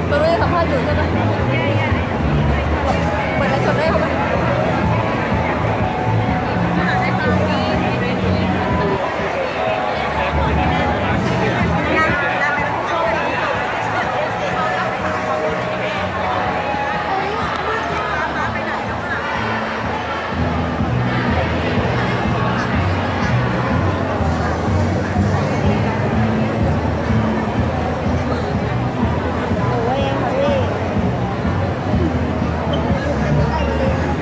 ตอนนี้สัมภาษณ์อยู่ใช่ไหมเปิดไลฟ์สดได้ไหมโอ้ยค่ะพี่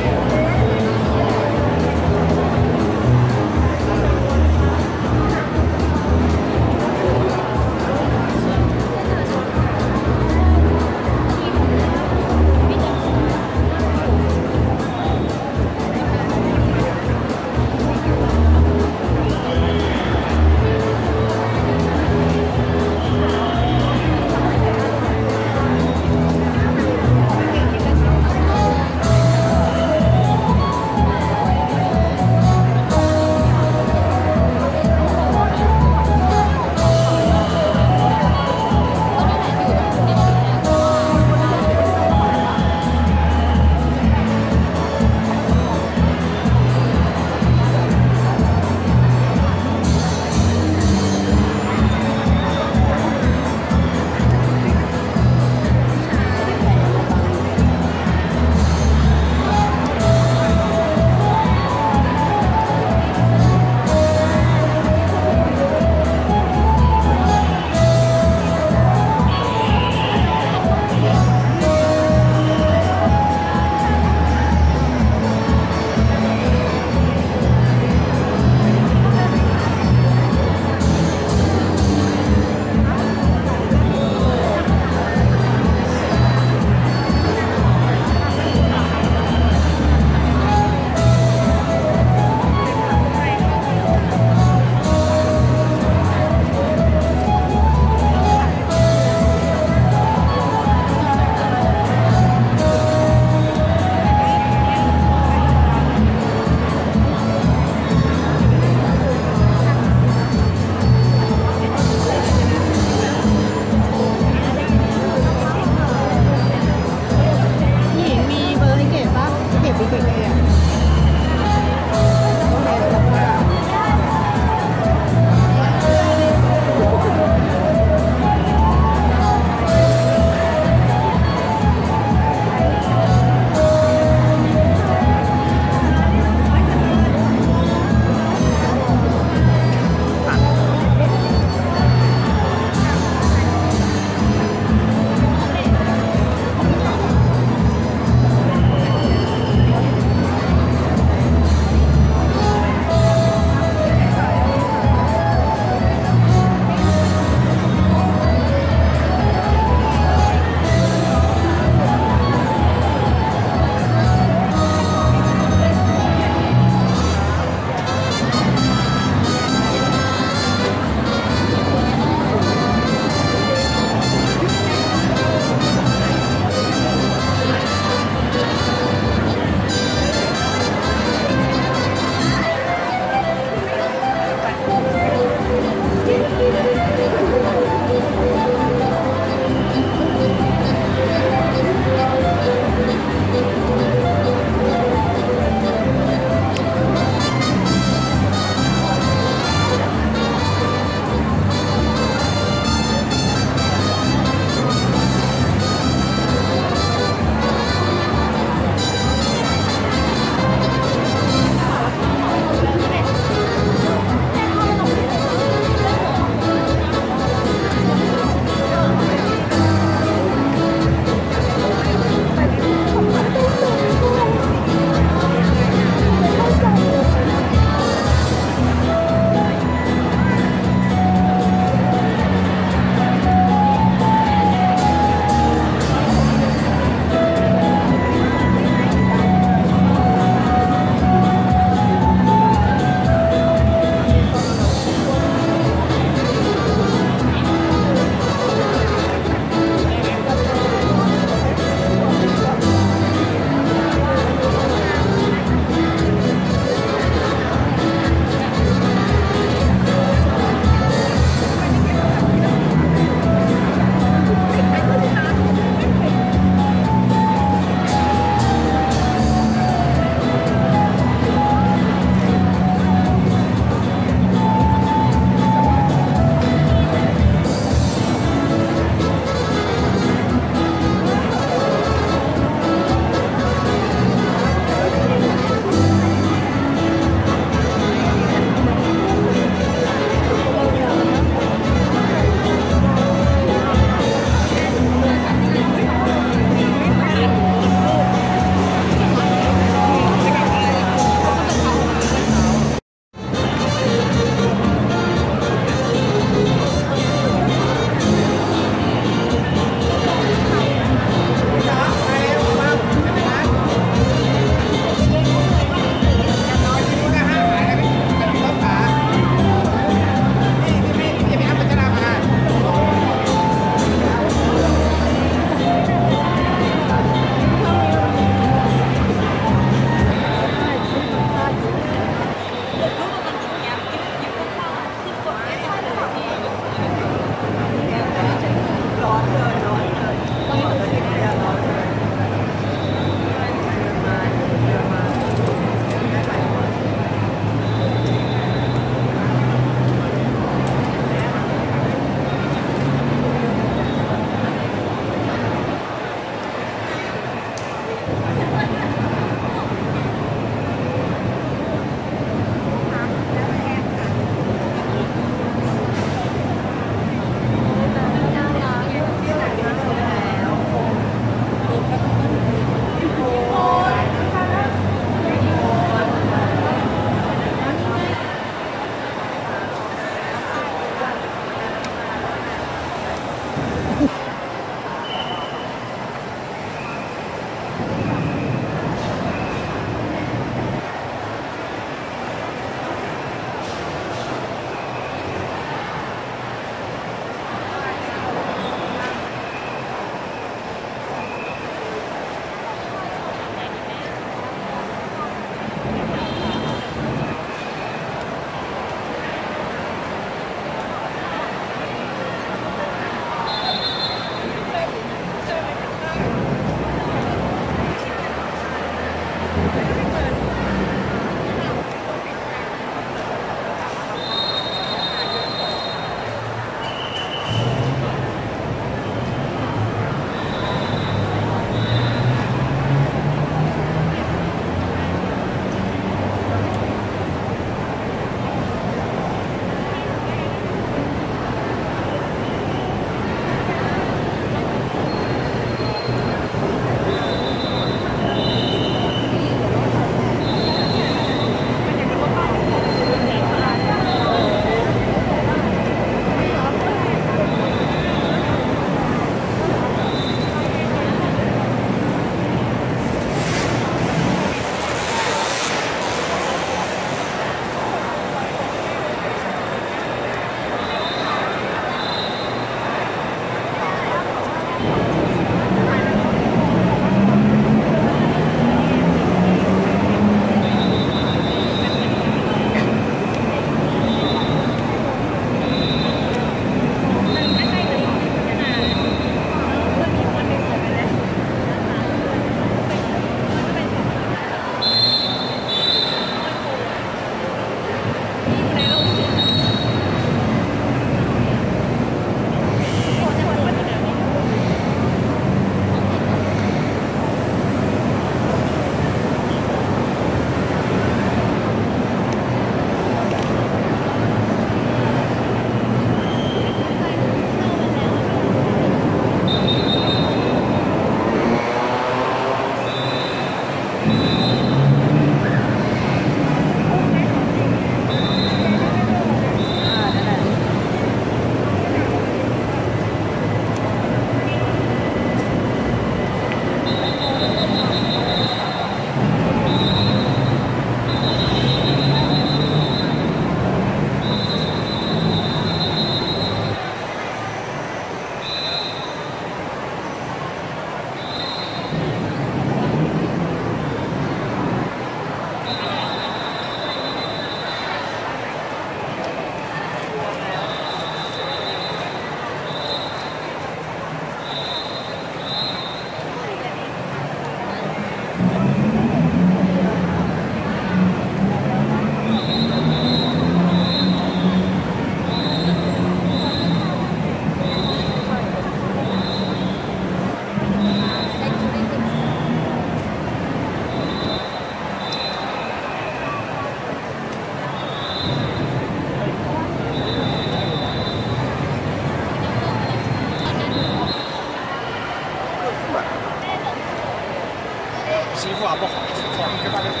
皮肤啊不好，操，你这把这，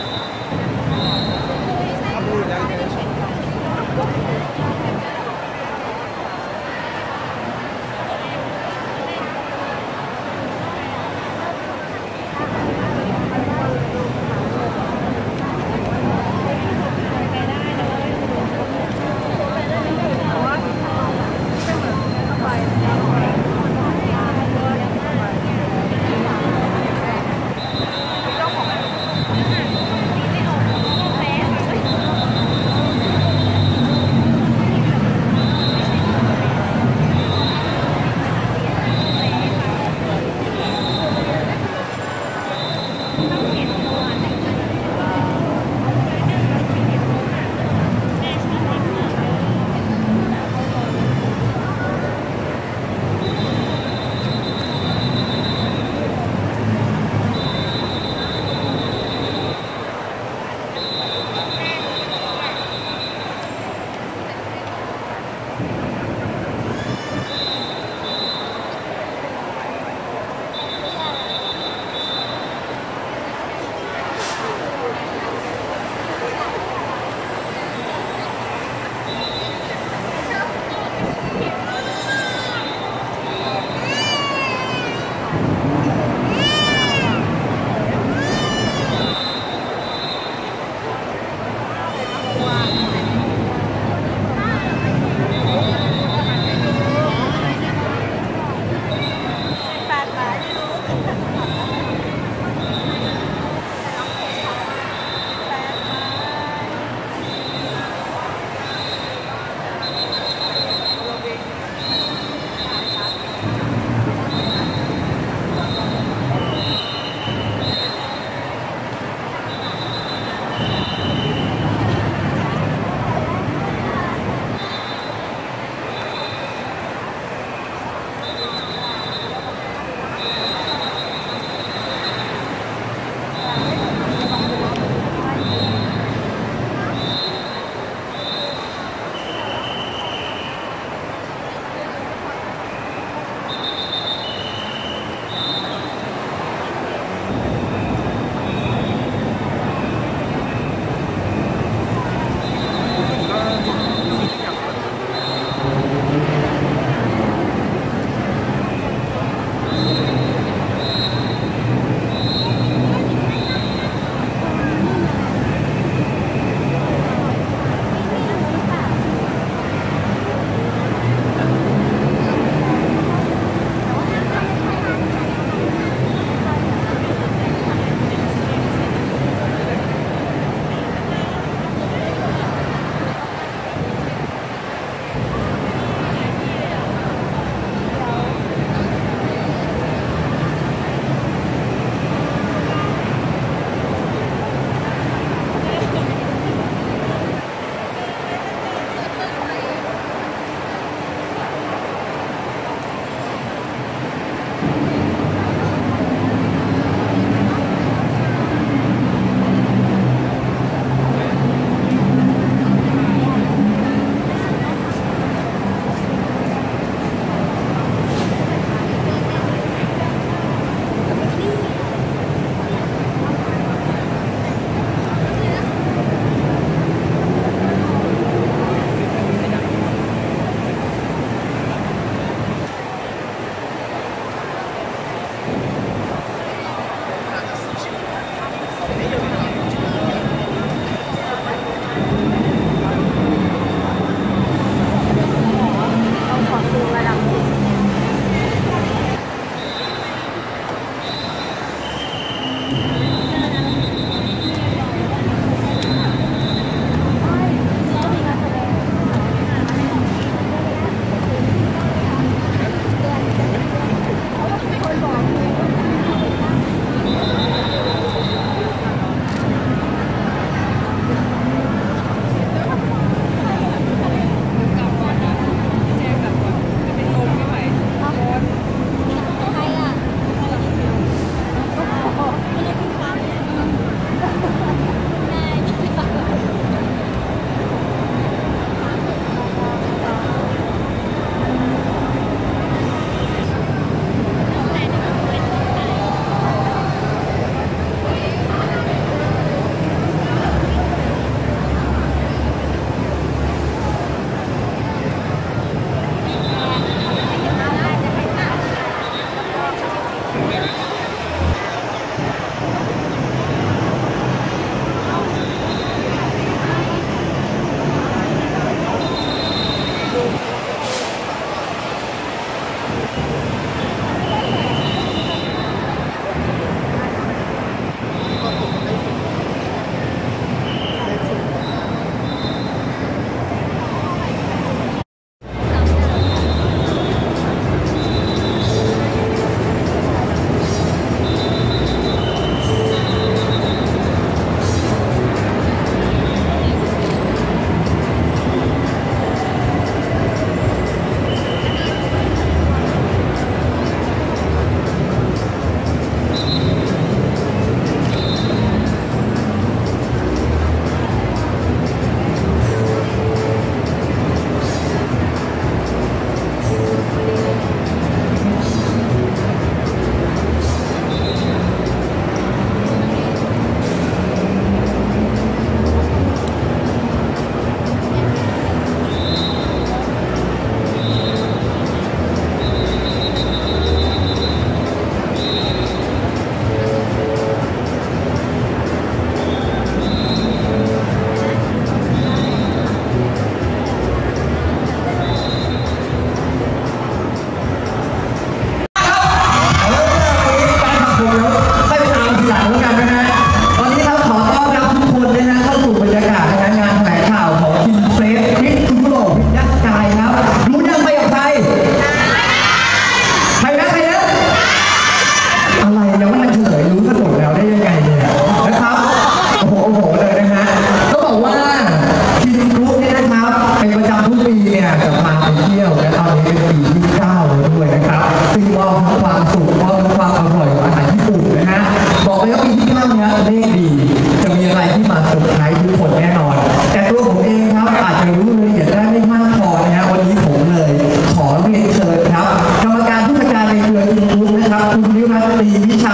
还不如人家那边强。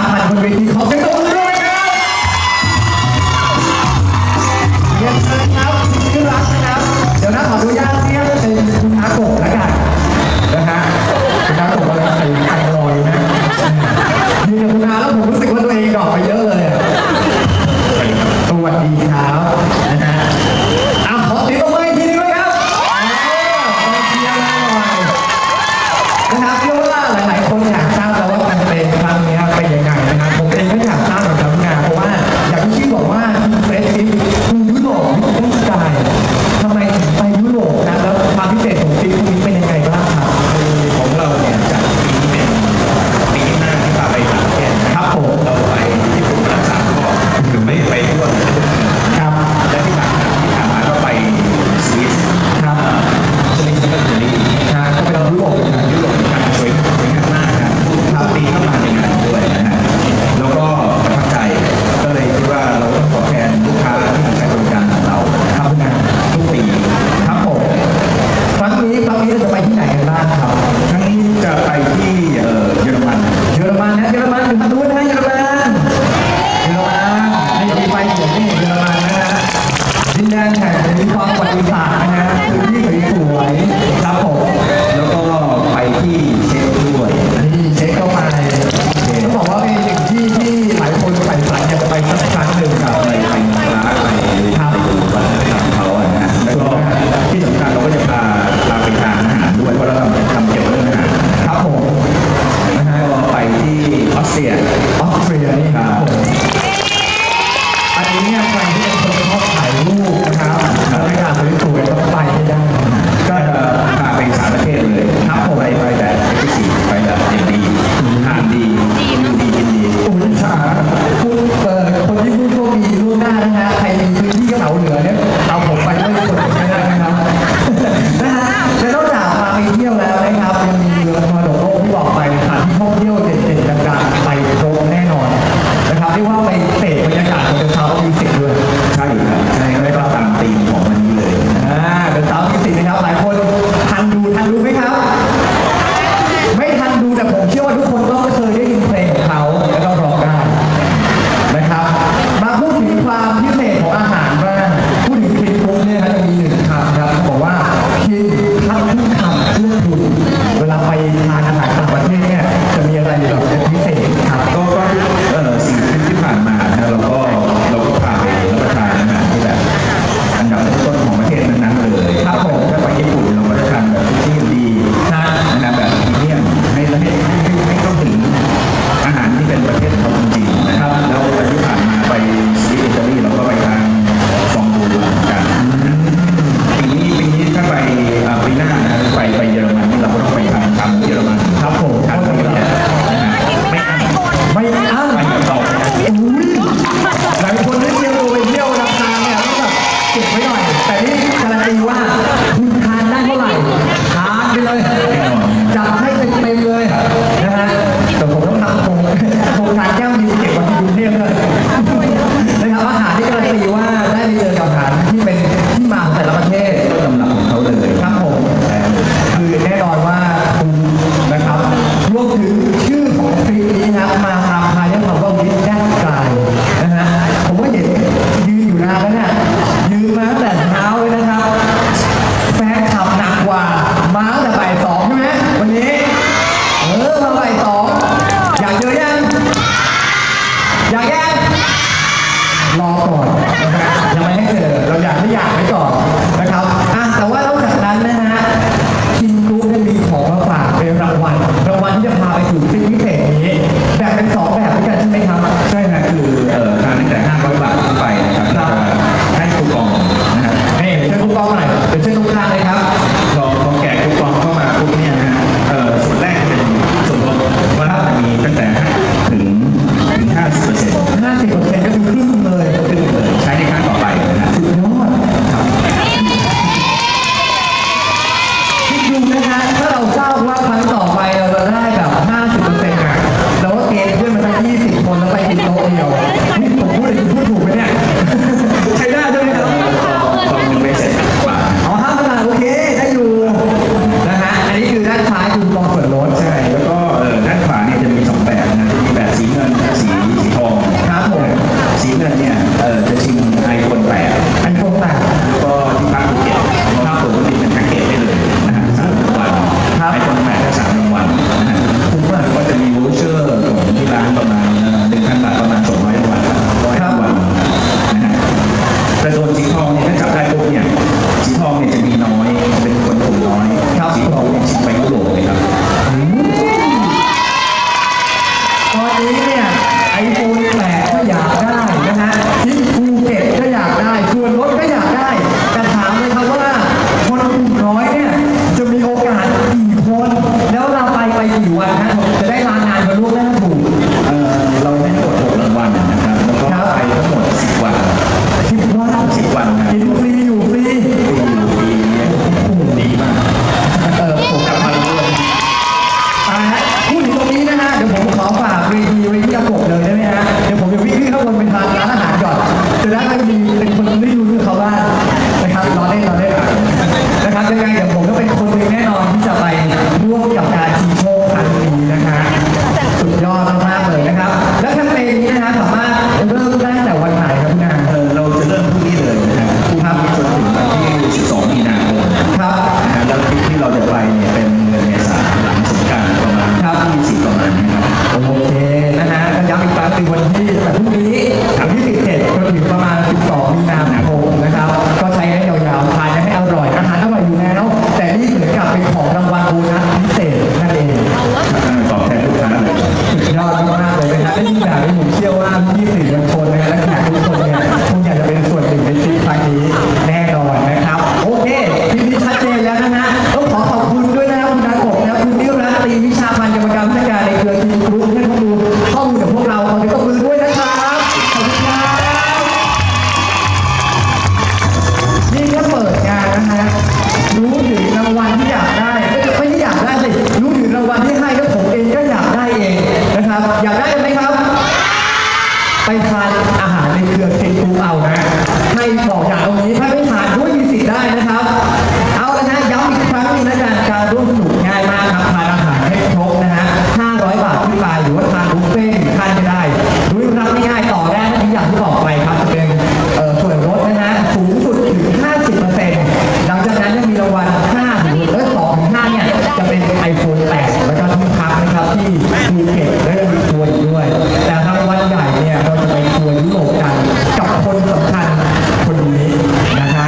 5,000 คนเวทีขอเสียงตบมือด้วยครับเรียนเชิญครับที่รักนะครับเดี๋ยวนะขออนุญาตเรียกเป็นคุณอาโกะแล้วกันนะฮะคุณอาโกะอะไรใส่ไข่ลอยนะยืนกับคุณอาแล้วผมรู้สึกว่าตัวเองดอกไปเยอะเลยสวัสดีครับนะฮะเอาขอเสียงตบมืออีกทีนึงด้วยครับเชียร์หน่อยนะครับเชื่อว่าหลายๆคนอยากทราบแล้วว่าแคมเปญครั้งนี้เป็นยังไงนะครับผมเองก็อยากทราบเหมือนกันนะเพราะว่าอย่างที่ชื่อบอกว่าเฟสติฟคือยุโรปยุโรปสกายทำไมถึงไปยุโรปนะแล้วความพิเศษของทริปนี้เป็นยังไงบ้างครับของเราเนี่ยจากปีนี้เป็นปีที่5ที่พาไปต่างประเทศครับผมเราไปญี่ปุ่นรักษาข้อคือไม่ไปทั่วครับและที่ผ่านมาก็ไปสวิสครับสวิสก็จะดีก็ไปยุโรปยุโรปการสวยงามมากครับปีเข้ามาในงานด้วยนะฮะแล้วก็ประทับใจก็เลยคิดว่าเราต้องตอบแทนลูกค้าที่ใช้บริการของเราครับนะทุกปีครับผมครั้งนี้เราจะไปที่ไหนกันบ้างครับครั้งนี้จะไปที่เยอรมันนะเยอรมันถึงมาดูนะเยอรมันนี่ไปเดี๋ยวนี่เยอรมันนะฮะดินแดนแห่งมีความประวัติศาสตร์นะฮะพื้นที่สวยๆครับผมแล้วก็ไปที่เช็กด้วยนี่เช็คเข้าไปต้องบอกว่าเป็นหนึ่งที่ที่หลายคนใฝ่ฝันอยากจะไปสักครั้งหนึ่งครับไปร้านไปดูวัฒนธรรมเขาอะนะแล้วก็ที่สำคัญเราก็จะพาไปทานอาหารด้วยเพราะเราทำเกี่ยวกับเรื่องอาหารครับผมนะฮะก็ไปที่ออสเตรียนี่ครับผมอันนี้เนี่ยใครที่เป็นคนชอบถ่ายรูปนะครับบรรยากาศสวยๆต้องไปให้ได้ก็จะพาไป3ประเทศเลยครับผมไปแบบเอ็กซ์คลูซีฟไปแบบเด็กดีทานดีดูดีกินดีอุ้ยฉาคุณคนที่ผู้โชคดีล่วงหน้านะฮะใครมีพื้นที่กระเป๋าเหลือเนี่ยเอาผมไปด้วยคนไม่ได้นะครับนะฮะและนอกจากพาไปเที่ยวแล้วนะครับยังมีเรือมรดกโลกที่บอกไปสถานที่ท่องเที่ยวเด่นๆดังๆไปครบแน่นอนนะครับเรียกว่าไปเสพบรรยากาศของเดอะเซาท์มิวสิกด้วยใช่ครับใช่ไม่ก็ตามธีมของวันนี้เลยเดอะเซาท์มิวสิกนะครับหลายคนทันดูไหมครับไม่ทันดูแต่ผมเชื่อว่าทุกคนก็เคยได้ยินเพลงของเขาแล้วก็ร้องได้นะครับมาพูดถึงความพิเศษของอาหารบ้างพูดถึงคลิปปุ๊บเนี่ยจะมี1คำครับบอกว่าคิดทั้งคำเพื่อคุณเวลาไปทานอาหารต่างประเทศเนี่ยจะมีอะไรแบบพิเศษครับก็สิ่งที่ผ่านมานะเราก็พาไปรับประทานอาหารที่แบบอันดับต้นของประเทศนั้นๆเลยครับผมถ้าไปญี่ปุ่นเราก็จะทานแบบที่ดีนะแบบพรีเมียมให้เข้าถึงอาหารที่เป็นประเทศเขาจริงๆนะครับแล้วที่ผ่านมาไปสวิตอิตาลีเราก็ไปทานฟองดูกันปีนี้ถ้าไปปีหน้านะไปเยอรมันเราก็ต้องไปทานเยอรมันครับผมทานไปเนี่ยไม่อ้างไปต่อหลายคนที่เที่ยวไปเที่ยวราคาเนี่ยต้องแบบเก็บไว้หน่อยแต่นี่การันตีว่าคุณทานได้เท่าไหร่ทานไปเลยจัดให้เต็มเลยนะฮะแต่ผมต้องทำโครงการแก้วยืนเก็บไว้ที่กรุงเทพเลยนะครับอาหารที่การันตีว่าได้ไปเจอกับอาหารที่เป็นที่มาของแต่ละประเทศต้นตำรับของเขาเลยครับผมคือแน่นอนว่าคุณนะครับรวมถึงชื่อของทริปนี้นะมาตามพายังเขาก็วิทย์ด้านกายนะฮะผมก็เห็นยืนอยู่นานแล้วเนี่ยยืนมาตั้งแต่เช้าเลยนะครับแฟนขับหนักกว่ามาตั้งแต่บ่าย2ใช่ไหมวันนี้มาบ่าย2อยากเจอยังรอก่อนยังไม่ให้เจอเราอยากไว้ก่อนนะครับแต่ว่านอกจากนั้นนะฮะคิงกรุ๊ปได้มีของมาฝากเป็นรางวัลที่จะพาไปสู่ทริปพิเศษนี้แบ่งเป็น2แบบด้วยกันใช่ไหมครับใช่ครับคือทานตั้งแต่500 บาทขึ้นไปนะครับจะให้คูปองนะครับเชิญคูปองหน่อยเชิญทุกท่านเลยครับพอแกะคูปองเข้ามาปุ๊บเนี่ยนะส่วนแรกเป็นส่วนลดว่าจะมีตั้งแต่ถึง 50% ก็คือครึ่งเลยใช้ในครั้งต่อไปนะสุดยอดครับคิดดูนะฮะถ้าเราทราบว่าครั้งต่อไปเราจะได้แบบ 50% แล้วก็เกณฑ์เพื่อนมาทั้ง20 คนแล้วไปกินโต๊ะเดียวนี่ผมพูดถูกไหมเนี่ยใช้ได้ด้วยครับตอนนึงไม่เสร็จกว่า 5 บาทโอเคได้อยู่นะฮะอันนี้คือด้านซ้ายคือลองเปิดรถใช่แล้วก็ด้านขวาเนี่ยจะมี2แบบนะจะมีแบบสีเงินสีไหมฮะเดี๋ยวผมจะวิ่งขึ้นข้างบนไปทานร้านอาหารก่อนจะได้ไม่มีเป็นคนไม่รู้เรื่องเขาบ้างนะครับรอได้นะครับยังไงเดี๋ยวผมก็เป็นคนหนึ่งแน่นอนที่จะไปร่วมกับการชิงโชคครั้งนี้นะฮะสุดยอดมากๆเลยนะครับและแคมเปญนี้นะฮะสามารถเริ่มได้ตั้งแต่วันไหนครับคุณนางเราจะเริ่มพรุ่งนี้เลยนะครับพรุ่งนี้จนถึงวันที่12 มีนาคมครับแล้วทริปที่เราจะไปเนี่ยเป็นเดือนเมษายนหลังสงกรานต์ประมาณ24ประมาณนี้ครับโอเคนะฮะก็ย้ำอีกครั้งคือวันที่แต่พรุ่งนี้วันที่17จนถึงประมาณ12 มีนาคมนะครับก็ใช้ได้ยาวๆทานให้อร่อยอาหารอร่อยอยู่แล้วแต่นี่เหมือนกับเป็นของรางวัลโบนัสพิเศษนั่นเองตอบแทนลูกค้าเลยสุดยอดมากๆเลยนะฮะและยิ่งแบบนี้ผมเชื่อว่าพี่สื่อมวลชนนะฮะและแขกทุกคนเนี่ยคงอยากจะเป็นส่วนหนึ่งในทริปครั้งนี้แน่นอนนะครับโอเคทีนี้ชัดเจนแล้วนะฮะต้องขอบคุณด้วยนะครับคุณนากบและคุณนิรัตน์ตรีวิชาพันธ์กรรมการผู้จัดการในเครือทีมกรุ๊ปให้ข้อมูลกับพวกเราขอเสียงปรบมือด้วยนะครับขอบคุณครับนี่ก็เปิดงานนะฮะรู้ถึงรางวัลที่อยากได้ไม่ได้อยากได้สิรู้ถึงรางวัลที่ให้แล้วผมเองก็อยากได้เองนะครับอยากได้ไหมครับไปทานอาหารในเครือเคนทูเอานะให้บอกอย่างตรงนี้ถ้าไม่ทานด้วยมีสิทธิ์ได้นะครับเอาละนะย้ำอีกครั้งนึงนะการร่วมสนุกง่ายมากครับทานอาหารให้ครบนะฮะ500 บาทขึ้นไปหรือว่าทานบุฟเฟ่ต์ทานไม่ได้ด้วยรับง่ายๆต่อแรกที่อย่างที่บอกไปครับจะเป็นส่วนลดนะฮะสูงสุดถึง 50% หลังจากนั้นยังมีรางวัล5หรือ2 ถึง 5เนี่ยจะเป็น iPhone 8 แล้วก็ที่พักนะครับที่ภูเก็ตและยังมีทัวร์อีกด้วยแต่รางวัลใหญ่เนี่ยเราจะไปทัวร์ยุโรปกันกับคนสำคัญคนนี้นะครับ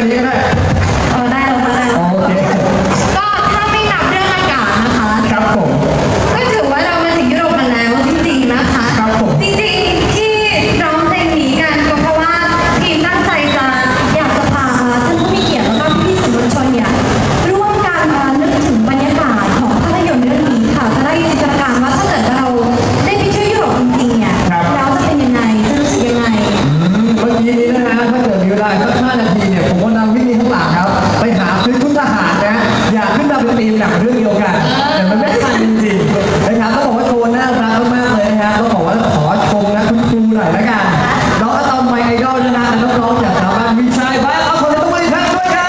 อันนี้ก็ได้ได้แล้วค่ะได้แล้วโอเคก็ถ้าไม่นับเรื่องอากาศนะคะครับผมก็ถือว่าเรามาถึงยุโรปกันแล้วจริงๆนะคะครับผมจริงๆที่ร้องเพลงนี้กันก็เพราะว่าทีมตั้งใจจะอยากจะพาท่านผู้มีเกียรติแล้วก็พี่ๆสื่อมวลชนเนี่ยร่วมกันมานึกถึงบรรยากาศของภาพยนตร์เรื่องนี้ค่ะจะได้จินตนาการว่าถ้าเกิดเราได้ไปเที่ยวยุโรปจริงๆเนี่ยแล้วจะเป็นยังไงจะรู้สึกยังไงเมื่อกี้นี้นะฮะถ้าเกิดมีเวลาสัก5 นาทีเนี่ยผมว่านำวิ่งข้างหลังครับไปหาซื้อชุดทหารนะอยากขึ้นมาเป็นทีมหนังเรื่องเดียวกันแต่มันไม่ทันจริงๆนะครับต้องบอกว่าโชว์น่ารักมากๆเลยนะฮะต้องบอกว่าขอชมนะคุณครูหน่อยละกันน้องอะตอมไมค์ไอดอลนะฮะและน้องๆจากสถาบันวิชัยบ้านเอาคนในต้องบริษัทด้วยครับ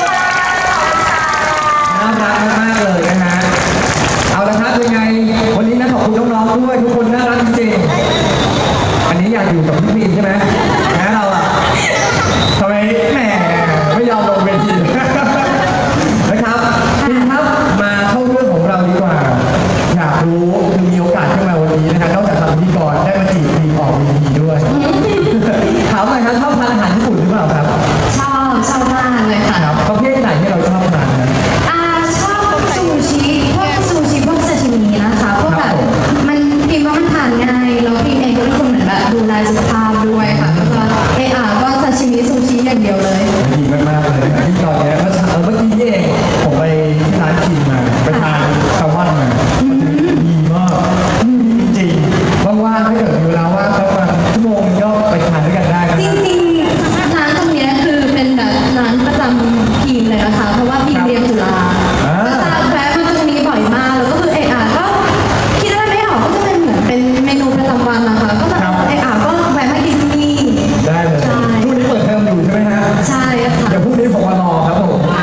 น่ารักมากๆเลยนะฮะเอาละครับยังไงวันนี้นะขอบคุณน้องๆด้วยทุกคนน่ารักจริงๆอันนี้อยากอยู่กับพี่พีใช่ไหมนะเราอะทำไมแหมไม่ยอมลงเวทีนะครับพีครับมาเข้าเรื่องของเราดีกว่าอยากรู้คือมีโอกาสขึ้นมาวันนี้นะครับนอกจากทำพิธีกรได้มาจีบพีออกเวทีด้วยถามหน่อยครับชอบทานอาหารญี่ปุ่นหรือเปล่าครับชอบมากเลยค่ะครับประเภทไหนที่เราชอบทานนะชอบซูชิพวกซูชิพวกซาชิมินะคะพวกแบบมันพิมพ์ว่ามันทานง่ายแล้วพิมพ์เองก็เป็นคนเหมือนแบบดูแลสุขภาพด้วยค่ะแล้วก็ก็ซาชิมิซูชิอย่างเดียวเลยดีมากๆเลยที่ตอนนี้เมื่อกี้นี่เองผมไปที่ร้านจีนมาไปทานแซลมอนมาดีมากจริงๆว่างๆถ้าเกิดมีเวลาว่างสักประมาณชั่วโมงนึงก็ไปทานด้วยกันได้นะจริงๆร้านตรงเนี้ยคือเป็นแบบร้านประจำทีมเลยนะคะเพราะว่าทีมเรียนจุฬาก็จะแวะมาตรงนี้บ่อยมากแล้วก็คือก็คิดอะไรไม่ออกก็จะเป็นเหมือนเป็นเมนูประจำวันนะคะก็จะก็แวะมากินที่นี่ได้เลยช่วงนี้เปิดเทอมอยู่ใช่ไหมฮะใช่ค่ะเดี๋ยวพรุ่งนี้ผมมารอครับผม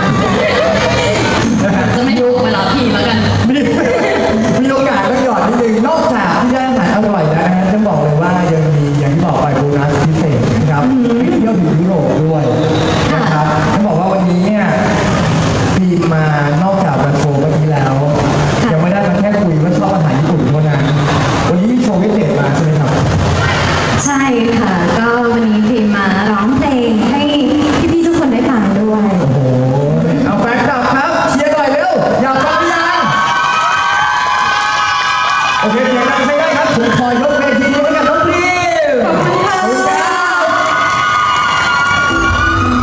จะไม่ยุ่งเวลาพี่แล้วกันมีโอกาสต้องหยอดนิดนึงนอกจากที่ได้อาหารอร่อยแล้วนะฮะจะบอกเลยว่ายังมีอย่างที่บอกไปโบนัสพิเศษนะครับไปเที่ยวถึงยุโรปด้วยนะครับต้องบอกว่าวันนี้เนี่ยพีมานอกจากมาโชว์เมื่อกี้แล้วยังไม่ได้มาแค่คุยว่าชอบอาหารญี่ปุ่นเท่านั้นวันนี้มีโชว์พิเศษมาใช่ไหมครับใช่ค่ะ ก็วันนี้พิมมาร้องเพลงให้พี่ๆทุกคนได้ฟังด้วยโอ้โหเอาแฟนคลับครับเชียร์หน่อยเร็วอยากฟังหรือยังโอเคเชียร์กันไม่ได้ครับผมขอยกเวทีนี้ให้กับน้องพริวขอบคุณค่ะขอบคุณครับ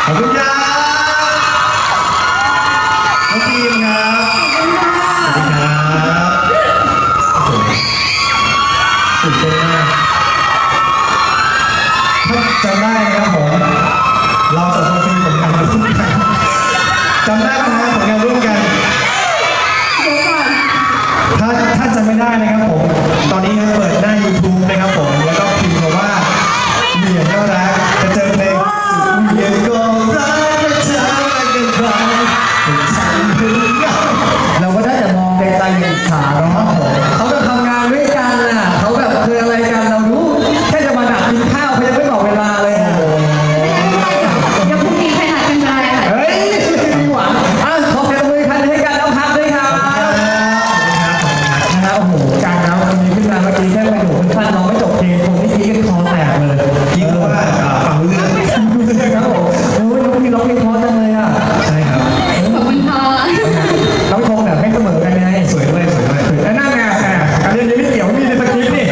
ขอบคุณครับน้องทีมครับขอบคุณครับตื่นเต้นมากถ้าจำได้นะครับผมเราสองคนเป็นผลงานร่วมกันจำได้ไหมครับผลงานร่วมกันถ้าจำไม่ได้นะครับผมตอนนี้ครับเปิดหน้า YouTube นะครับผมแล้วก็พิมพ์คำว่าเหมียนก็รักจะเจอเพลงเหมียนก็รักและเธอกันไปเราก็ได้แต่มองไกลๆอย่างขาเนาะเขาจะทำงานด้วยกันน่ะเขาแบบคืออะไรกันเรารู้แค่จะมาดักกินข้าวเขายังไม่บอกเวลาเลยอ่ะยังพรุ่งนี้ใครนัดกันได้ค่ะเฮ้ยมีหวังอ่ะขอเสียงปรบมือคันให้กันน้องพัดด้วยครับนะครับโอ้โหการน้ำวันนี้ขึ้นมาเมื่อกี้แค่ไปดูท่านน้องไม่จบเพลงคงไม่กี้กันคอแตกเลยคิดว่าฟังรู้เรื่องครับผมโอ้ยน้องพี่ร้องเพลงเพราะจังเลยอ่ะใช่ครับขอบคุณค่ะน้องชมแบบไม่เสมอกันไงสวยด้วยสวยด้วยแล้วนั่นไงการเรียนยังไม่เกี่ยวมีในสคริปต์นี่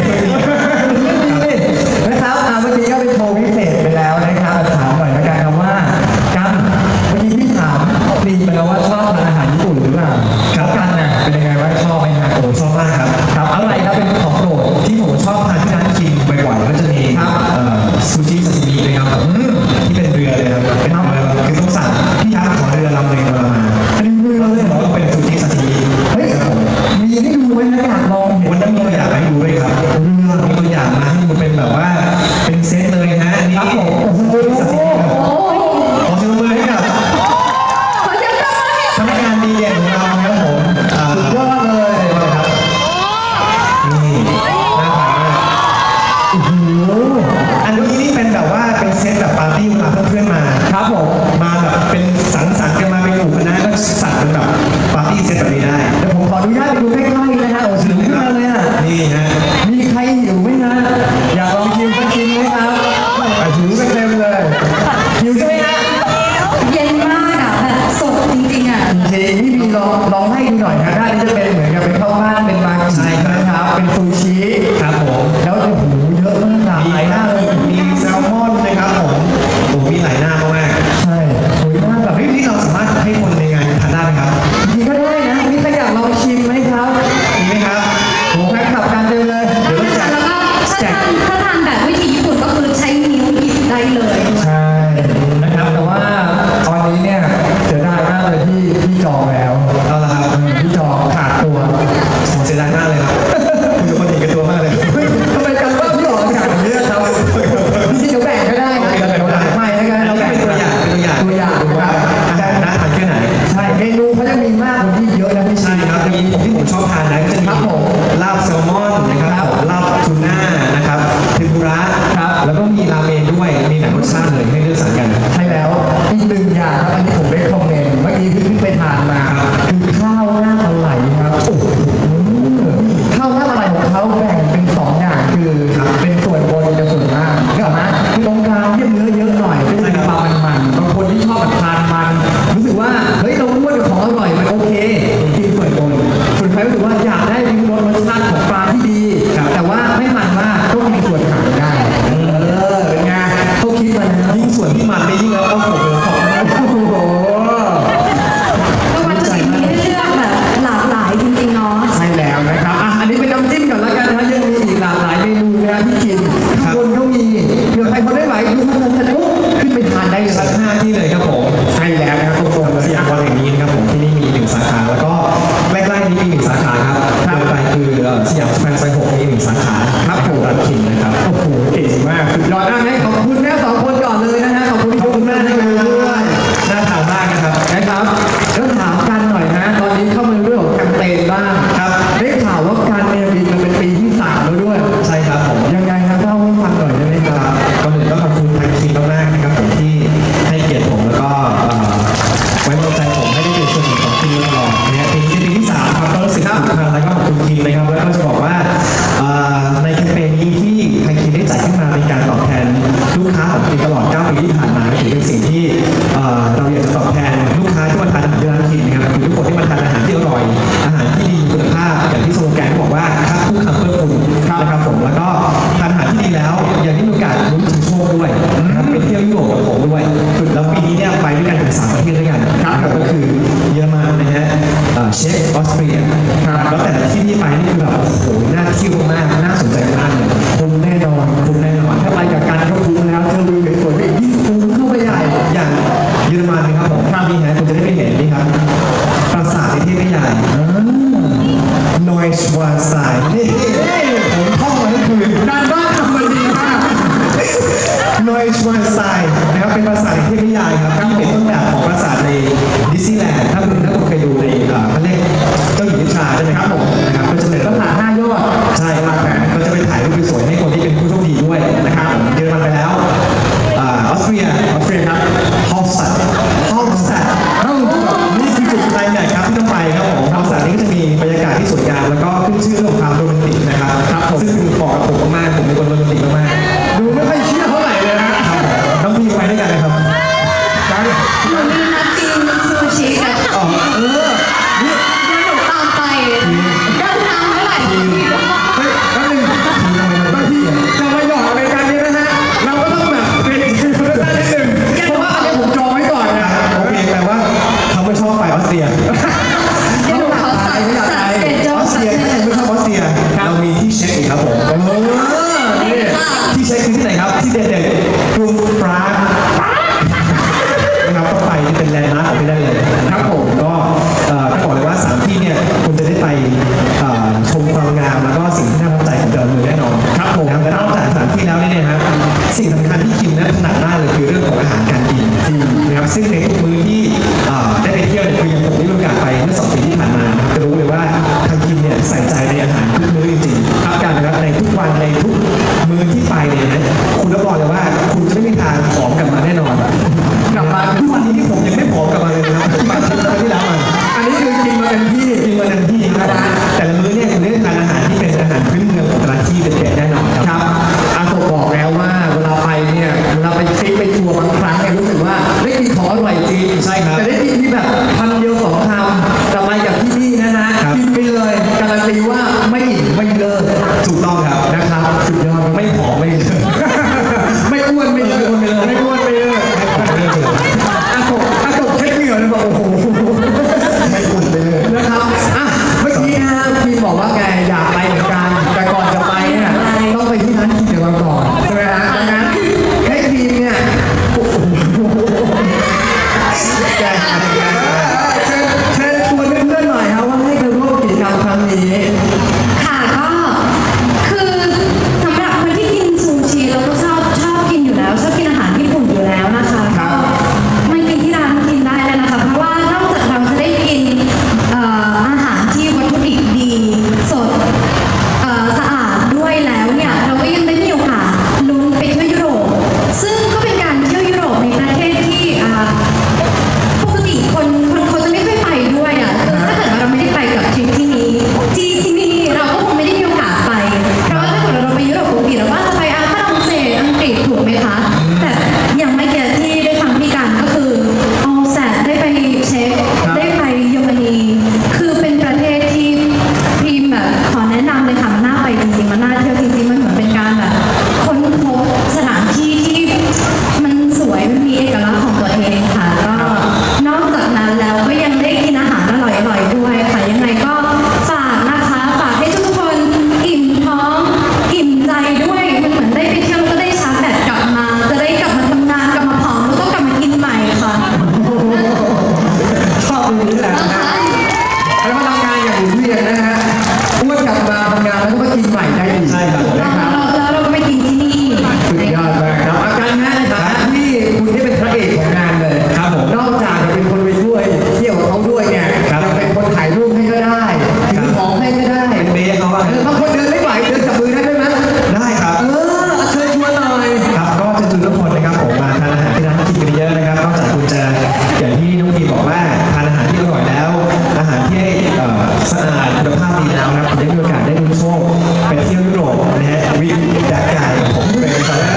นะครับเมื่อกี้ก็เป็นโชว์พิเศษไปแล้วนะครับถามหน่อยละกันครับว่ากันเมื่อกี้พี่ถามลีไปแล้วว่าชอบทานอาหารญี่ปุ่นหรือเปล่าครับกันน่ะเป็นยังไงบ้างชอบไหมฮะโอ้ชอบมากครับครับอะไรครับเป็นของโปรดที่ผมชอบทานที่ร้านกินบ่อยๆก็จะมีซูชิซาซิมินะครับที่เป็นเรือเลยครับเป็นเรือคือต้องสั่งพี่ครับขอเรือลำหนึ่งมาเป็นเรือเลยเหรอเป็นซูชิซาซิมิเฮ้ยมีให้ดูไหมนะอยากลองวันนั้นมีตัวอย่างให้ดูด้วยครับเรือมีตัวอย่างมาให้ดูเป็นแบบว่าเป็นเซตเลยฮะนี่ครับผมโอ้โหซาซิมิครับขอเชิญมือให้กับพนักงานดีเด่นของเราครับผมสุดยอดเลยครับนี่น่าทานมากโอ้โหอันนี้เป็นแบบว่าเป็นเซตแบบปาร์ตี้เวลาเพื่อนๆมาครับผมมาแบบเป็นสังสรรค์กันมาเป็นหมู่คณะก็สั่งเป็นแบบปาร์ตี้เซตแบบนี้ได้เดี๋ยวผมขออนุญาตไปดูใกล้ๆนะฮะโอ้โหขึ้นมาเลยอ่ะนี่ฮะมีใครหิวไหมฮะอยากลองชิมสักชิ้นไหมครับหิวกันเต็มเลยหิวใช่ไหมฮะเย็นมากอ่ะแบบสดจริงๆอ่ะจริงๆพี่บีลองให้ดูหน่อยนะด้านนี้จะเป็นเหมือนกับเป็นข้าวบ้านเป็นบาร์กีนะครับ เป็นซูชิครับผมแล้วโอ้โหเยอะมากหลายหน้าเลยมีแซลมอนนะครับผมโอ้มีหลายหน้ามากใช่สวยมากแบบนี้เราสามารถให้คนในงานทานได้ไหมครับจริงก็ได้นะมีใครอยากลองชิมไหมครับมีไหมครับโอ้แพ็คขับกันเต็มเลยเดี๋ยวเราแล้วก็ถ้าทานแบบวิธีญี่ปุ่นก็คือใช้นิ้วหยิบได้เลยด้วยใช่นะครับแต่ว่าตอนนี้เนี่ยเสียดายมากเลยที่พี่จองแล้วเอาละครับพี่จองขาดตัวเสียดายมากเลยครับคุณเป็นคนเห็นแก่ตัวมากเลยทำไมกันว่าพี่ออกอากาศเยอะครับพี่จะแบ่งก็ได้นะเดี๋ยวหลังใหม่แล้วกันเราเป็นตัวอย่างนะครับอาจารย์น่าทานแค่ไหนใช่เมนูเขาจะมีมากกว่าที่เยอะนะพี่ใช่ครับจะมีที่ผมชอบทานนะก็จะมีลาบแซลมอนนะครับลาบทูน่านะครับเทมปุระครับแล้วก็มีราเมนด้วยมีหลายรสชาติเลยให้เลือกสรรกันใช่แล้วอีกหนึ่งอย่างครับอันนี้ผมได้คอมเมนต์เมื่อกี้ที่ไปทานมาคือข้าวหน้าปลาไหลครับโอ้โหข้าวหน้าปลาไหลของเขาแบ่งเป็นสองอย่างคือเป็นส่วนบนกับส่วนล่างก็ออกมาคือตรงกลางที่เนื้อเยอะหน่อยก็จะมีความมันๆบางคนที่ชอบแบบทานมันรู้สึกว่าเฮ้ยเราอ้วนกับของอร่อยมันโอเคกินส่วนบนส่วนใครรู้สึกว่าอยากได้ริมรสรสชาติของปลาที่ดีแต่ว่าไม่มันมากก็กินส่วนหางได้เป็นไงเขาคิดมานะยิ่งส่วนที่มันไม่ยิ่งแล้วก็ผมเลยโอ้โหก็วัตถุดิบมีให้เลือกแบบหลากหลายจริงๆเนาะใช่แล้วนะครับอันนี้เป็นน้ำจิ้มก่อนแล้วกันนะยังมีอีกหลากหลายเมนูนะที่กินทุกคนก็มีเดี๋ยวใครพอได้ไหวดูท่านจะขึ้นไปทานได้เลยทั้ง5ที่เลยครับผมใช่แล้วนะครับตรงๆสยามวันแห่งนี้นะครับผมที่นี่มี1สาขาแล้วก็ใกล้ๆนี้มี1สาขาครับถัดไปคือสยามสแควร์ซอย6มี1สาขาครับผมร้านคินนะครับโอ้โหเก่งมากสุดยอดมากให้ขอบคุณแม่2คนก่อนเลยนะฮะขอบคุณแม่ด้วยน่าทานมากนะครับแล้วถามกันหน่อยนะตอนนี้เข้ามาเรื่องของแคมเปญบ้างครับได้ข่าวว่าการเนวินมันเป็นปีที่3แล้วด้วยใช่ครับผมยังไงครับเล่าให้ฟังหน่อยได้ไหมครับก่อนอื่นก็ขอบคุณทางคินมากๆนะครับผมที่ให้เกียรติผมแล้วก็รมันนะครับผมภาพนี้ฮะคุณจะได้ไปเห็นนี่ครับปราสาทที่ไม่ใหญ่นอยชวาไซน์นี่ผมท่องมาทั้งคืนการบ้านทำมาดีมากนอยชวาไซน์นะครับเป็นปราสาทที่ไม่ใหญ่ครับที่เป็นต้นแบบของปราสาทในดิสนีย์แลนด์ถ้าคุณเคยดูในเขาเรียกเจ้าหญิงนิทราใช่ไหมครับผมนะครับก็จะเป็นปราสาท5 ยอดใช่ครับก็จะไปถ่ายรูปสวยให้คนที่เป็นผู้โชคดีด้วยนะครับเยอรมันไปแล้วออสเตรียครับฮอลสตัดนี่คือจุดไกลใหญ่ครับที่ต้องไปครับผมฮอลสตัดนี้ก็จะมีบรรยากาศที่สวยงามแล้วก็ขึ้นชื่อเรื่องความโรแมนติกนะครับซึ่งเหมาะกับผมมากผมเป็นคนโรแมนติกมากดูไม่ค่อยเชื่อเท่าไหร่เลยนะครับต้องมีไปด้วยกันนะครับวันนี้นัดกินซูชิกันนี่เดี๋ยวหนูตามไปเดินทางเท่าไหร่เฮ้ยแป๊บนึงบางทีจะมาหยอกอะไรกันเนี่ยนะฮะเราก็ต้องแบบเกรงใจคนละนิดนึงเพราะว่าอันนี้ผมจองไว้ก่อนนะโอเคแต่ว่าเขาไม่ชอบไปออสเตรียเดี๋ยวหนูขอจัดเสร็จจอบอสเตรียถ้าใครไม่ชอบออสเตรียเรามีที่เช็คอีกครับผมนี่ที่เช็คคือที่ไหนครับที่เด็ดๆกรุงปรากนะครับก็ไปที่เป็นแลนด์มาร์คของที่นั่นเลยครับผมก็ต้องบอกเลยว่า3 ที่เนี่ยคุณจะได้ไปชมความงามแล้วก็สิ่งที่น่าประทับใจของเดิมเลยแน่นอนครับผมและนอกจาก3 ที่แล้วเนี่ยครับสิ่งสำคัญที่คิมนั้นถนัดมากเลยคือเรื่องของอาหารการกินนะครับซึ่งในทุกมื้อที่ได้ไปเที่ยวเนี่ยคือยังผมได้มีโอกาสไปเมื่อ2 ปีที่ผ่านมาจะรู้เลยว่าทางคิมเนี่ยใส่ใจในอาหารทุกมื้อจริงๆครับการนะครับในทุกวันในทุกมื้อที่ไปเนี่ยนะคุณรับรองเลยว่าคุณจะไม่มีทางผอมกลับมาแน่นอนกลับมาทุกวันนี้ผมยังไม่ผอมกลับมาเลยนะครับมาที่แล้วอันนี้คือกินมาเต็มที่นะแต่ละมื้อเนี่ยคุณได้ทานอาหารที่เป็นอาหารพื้นเมืองของแต่ละที่เด็ดๆแน่นอนครับอาโกบอกแล้วว่าเวลาไปเนี่ยเวลาไปทริปไปทัวร์บางครั้งเนี่ยรู้สึกว่าได้กินของอร่อยจริงใช่ครับแต่ได้กินที่แบบ1 เดียว 2 คำแต่ไปกับที่นี่นะฮะกินไปเลยการันตีว่าไม่อิ่มไม่เลิกถูกต้องครับนะครับสุดยอดไม่ผอมไม่เลิกไม่อ้วนไม่เลิกไม่อ้วนไม่เลิกอาโกเช็คเหงื่อเลยบอกโอ้โหไม่อ้วนไปเลยนะครับเมื่อกี้นะพี่บอกว่าไงอยากไปเหมือนกันแต่ก่อนจะไปเนี่ยต้องไปที่ร้านกินเดี๋ยวก่อนใช่ไหมฮะดังนั้นให้ทีมเนี่ยเชิญชวนเพื่อนๆหน่อยครับว่าให้กันร่วมกิจกรรมครั้งนี้ค่ะก็คือสำหรับคนที่กินซูชิเราก็ชอบกินอยู่แล้วชอบกินอาหารญี่ปุ่นอยู่แล้วนะคะก็ไม่กินที่ร้านกินได้เลยนะคะเพราะว่านอกจากเราจะได้กินอาหารที่วัตถุดิบดีสดสะอาดด้วยแล้วเนี่ยเราก็ยังได้มีโอกาสลุ้นไปเที่ยวยุโรปซึ่งก็เป็นการเที่ยวยุโรปในประเทศที่ปกติคนเขาจะไม่ค่อยไปด้วยคือถ้าเกิดว่าเราไม่ได้ไปกับทริปที่นี่เราก็คงไม่ได้มีโอกาสไปเพราะว่าถ้าเกิดเราไปยุโรปปกติเราว่าจะไปฝรั่งเศสอังกฤษถูกไหมคะแต่อย่างไม่เกี่ยวที่ได้ฟังพี่กันก็คือออลแซดได้ไปเช็คได้ไปเยอรมนีคือเป็นประเทศที่พรีมแบบขอแนะนำเลยค่ะมันน่าไปจริงๆมันน่าเที่ยวจริงๆมันเหมือนเป็นการแบบค้นพบสถานที่ที่มันสวยมันมีเอกลักษณ์ของตัวเองค่ะก็นอกจากนั้นแล้วก็ยังได้กินอาหารอร่อยๆด้วยค่ะยังไงก็ฝากนะคะฝากให้ทุกคนอิ่มท้องอิ่มใจด้วยมันเหมือนได้ไปเที่ยวก็ได้ชาร์จแบตกลับมาจะได้กลับมาทำงานกลับมาผอมแล้วก็กลับมากินใหม่ค่ะชอบตรงนี้แหละนะฮะแล้วก็ทำงานอย่างหมุนเวียนนะฮะอ้วนกลับมาทำงานแล้วก็กินใหม่ได้อีกใช่ครับนะครับแล้วเราก็ไปกินที่นี่สุดยอดมากครับอาการนะในฐานะที่คุณที่เป็นพระเอกของงานเลยครับผมนอกจากจะเป็นคนไปช่วยเที่ยวกับเขาด้วยเนี่ยยังเป็นคนถ่ายรูปให้ก็ได้ถือของให้ก็ได้เป็นเบสเขาว่าบางคนเดินไม่ไหวเดินจับมือได้ไหมได้ครับเชิญชวนหน่อยครับก็จะชวนทุกคนนะครับผมมาทานอาหารที่ร้านกินกันเยอะนะครับนอกจากคุณจะอย่างที่น้องพีบอกว่าทานอาหารที่อร่อยแล้วอาหารที่สะอาดคุณภาพดีแล้วนะครับคุณได้มีโอกาสได้ดูโชว์ไปเที่ยวยุโรปนะฮะวิ่งจากกายผมเป็น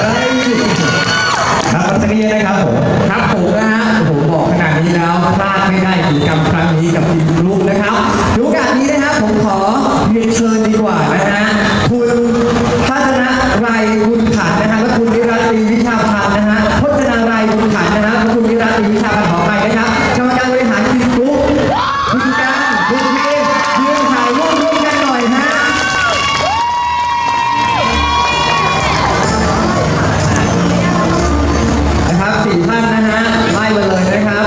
ครับมันจะเยอะนะครับผมครับผมนะฮะผมบอกขนาดนี้แล้วพลาดไม่ได้กิจกรรมครั้งนี้กับทีมลูกนะครับโอกาสนี้นะครับผมขอเรียนเชิญดีกว่านะฮะคุณพัฒนาไรบุญขันนะฮะและคุณนิรัตน์วิชาพันธ์นะฮะพจนาไรบุญขันธ์นะฮะและคุณนิรัตน์วิชาพันธ์ขอไปนะครับกรรมการบริหารทีมลูกคุณการคุณพียืนถ่ายรูปร่วมกันหน่อยฮะนะครับ4 ท่านนะฮะไล่มาเลยนะครับ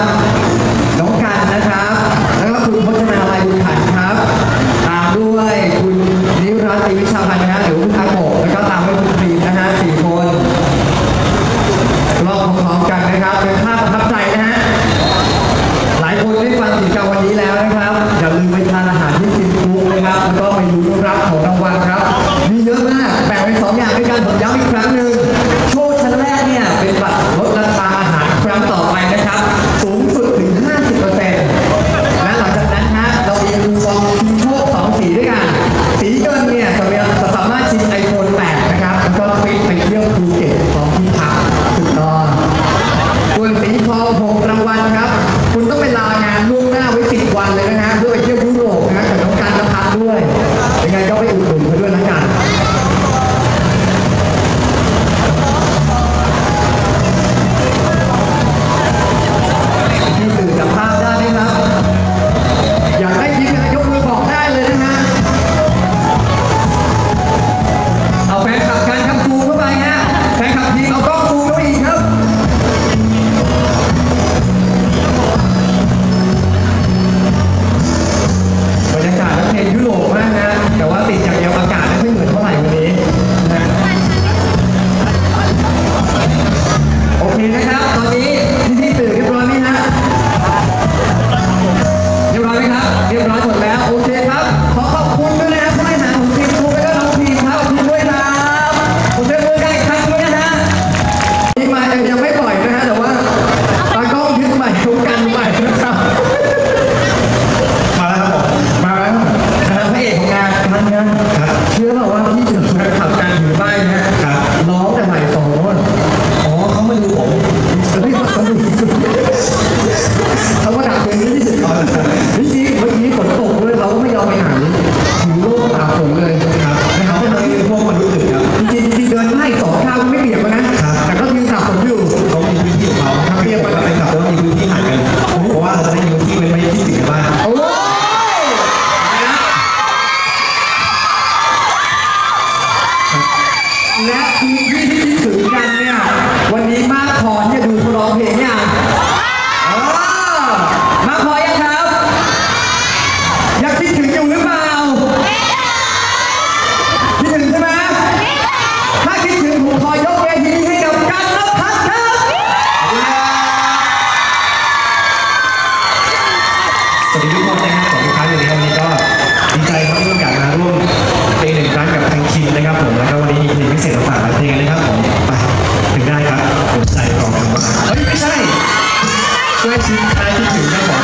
วที่ห่างกันเพราะว่าเราจะได้ดูที่ไม่คิดถึงกันบ้างโอ้ยและทีที่คิดถึงกันเนี่ยวันนี้มากพอที่จะดูเขาร้องเพลงยังมากพอยังครับยังคิดถึงอยู่หรือเปล่าคิดถึงใช่ไหมถ้าคิดถึงผมขอยกเวทีให้กับกันนภัสครับสวัสดีทุกคนนะครับขอบคุณครับวันนี้ก็ดีใจครับที่มีโอกาสมาร่วมเพลงหนึ่งครั้งกับทางคิมนะครับผมแล้วก็วันนี้มีเพลงพิเศษมาฝากหลายเพลงนะครับผมไปถึงได้ครับผมใจรอคำว่าเฮ้ยไม่ใช่ช่วยชิ้นท้ายคิดถึงครับผม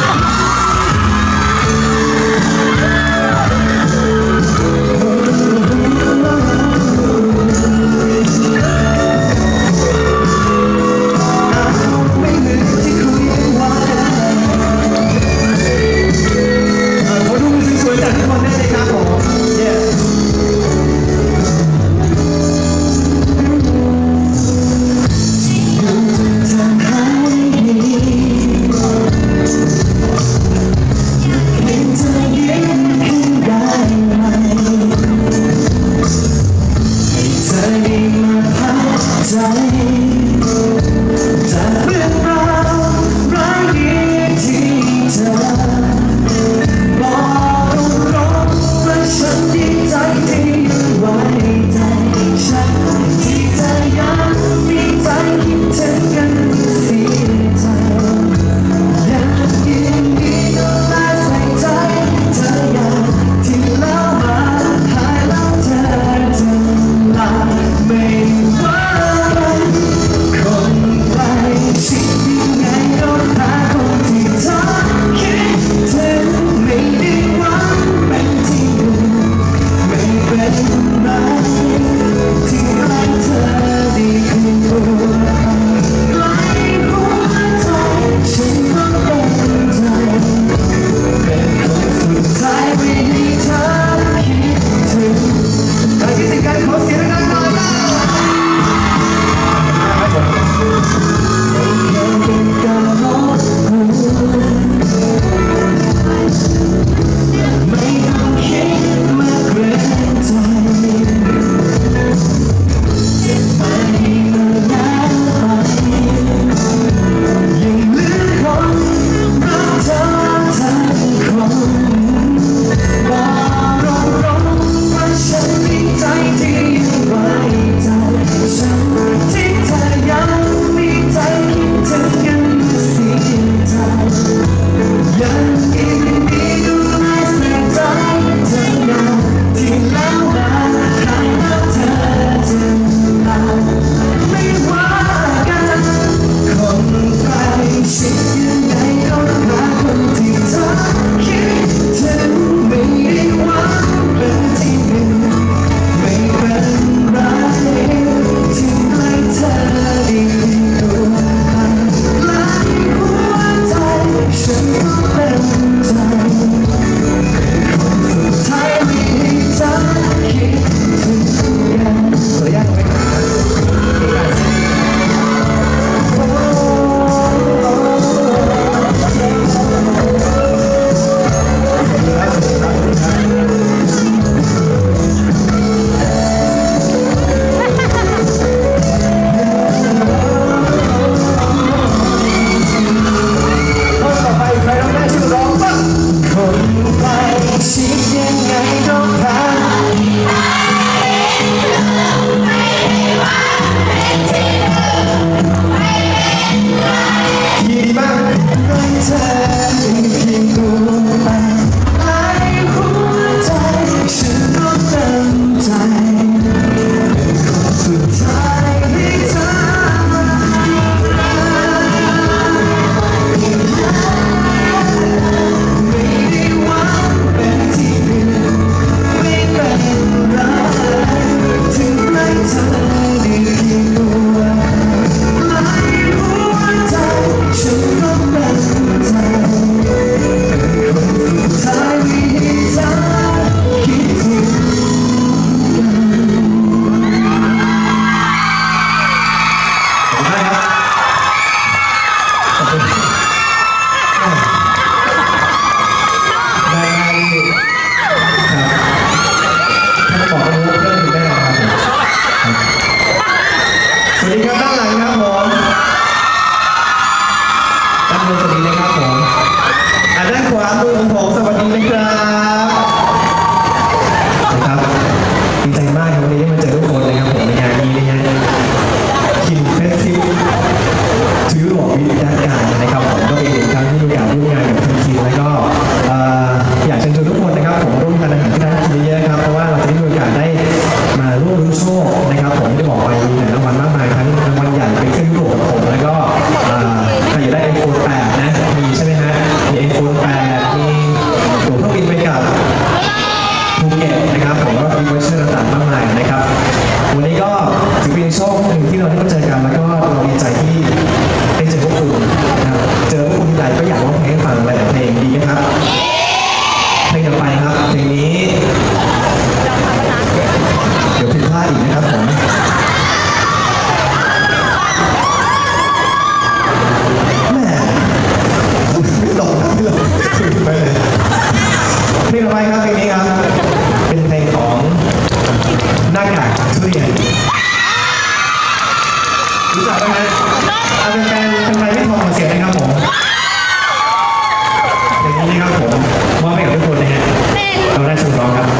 มือสวัสดีนะครับผมด้านขวามือของผมสวัสดีนะครับดีใจมากครับวันนี้ได้มาเจอทุกคนนะครับผมในงานนี้นะฮะคินเฟสติวัลทูยุโรปวิทยาการนะครับผมก็เป็นอีกครั้งที่มีโอกาสร่วมงานกับคุณคินแล้วก็อยากเชิญชวนทุกคนนะครับผมร่วมกันอาหารที่ร้านคินเยอะๆครับเพราะว่าเราจะได้มีโอกาสได้มาร่วมรุ้นโชคนะครับผมที่ได้บอกไปมีหลายรางวัลมากมายทั้งรางวัลใหญ่เป็นเครื่องยุโรปกับผมแล้วก็ใครอยากได้ iPhone 8 นะมีใช่ไหมฮะมี iPhone 8 มีตั๋วเครื่องบินไปกับภูเก็ตนะครับผมก็มีวอเชอร์ต่างๆมากมายนะครับวันนี้ก็ถือเป็นโชคหนึ่งที่เราได้มาเจอกันแล้วก็เราดีใจที่ได้เจอพวกคุณนะครับเจอพวกคุณใหญ่ก็อยากร้องเพลงให้ฟังหลายๆเพลงดีนะครับเพลงต่อไปครับเพลงนี้เดี๋ยวผิดพลาดอีกนะครับผมแม่ไม่หลงไม่หลงไปเลยเพลงต่อไปครับเพลงนี้ครับเป็นเพลงของหน้ากากทุเรียนรู้จักไหมฮะเป็นแฟนที่ทองเสียงนะครับผมอย่างนี้นะครับผมมอบให้กับทุกคนนะฮะเราได้ชมร้องครับ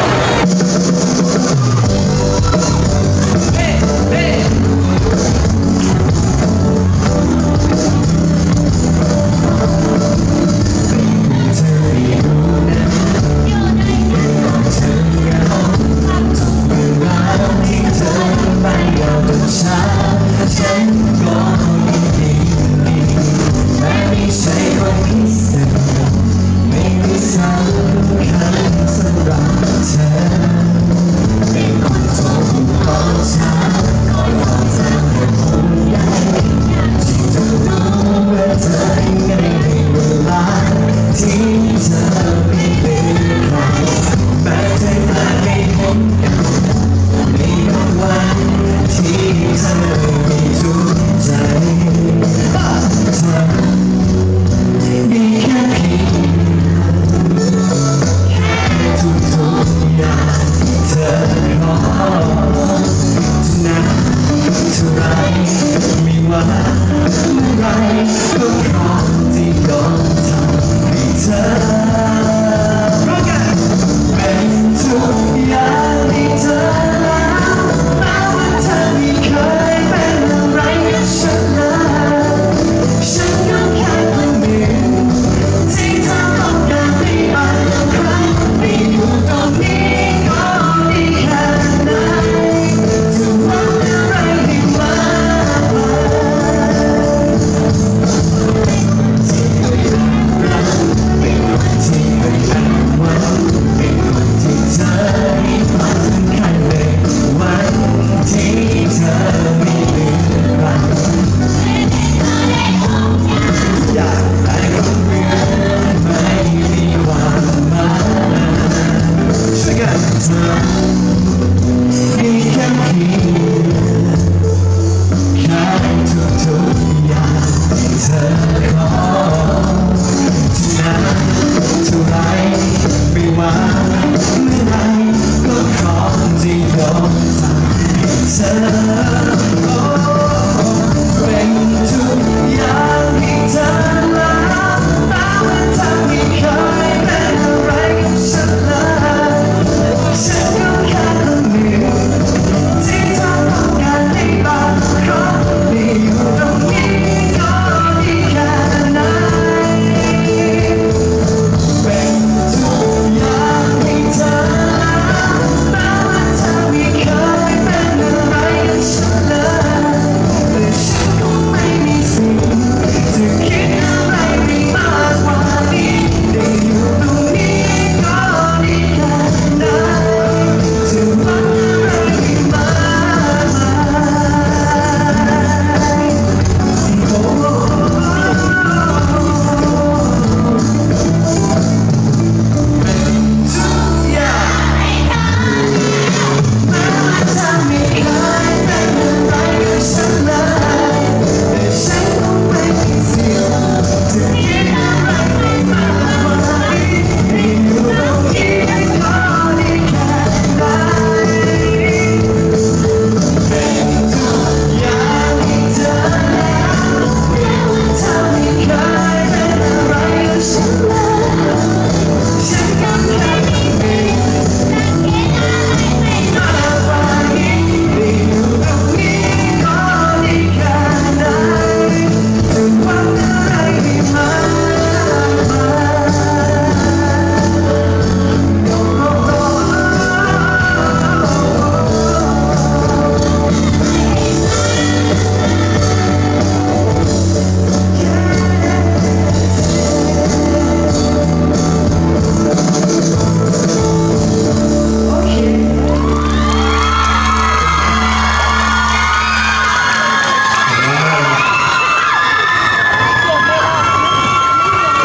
ฉันก็คนดีแม้ไม่ใช่คนพิเศษไม่ได้สำคัญสำหรับเธอเป็นคนโทรของฉันคอยฟังเธอเหมือนห่วงใยที่จะรู้ว่าเธอยังไงในเวลาที่เธอไม่เป็นใครแม้เธอมาไม่พบกันในวันที่เธอมีทุกใจเธอมีแค่เพียงทุกอย่างเธอขอจะนานเท่าไรไม่ว่าเมื่อไรก็พร้อมที่ยอมทำให้เธอ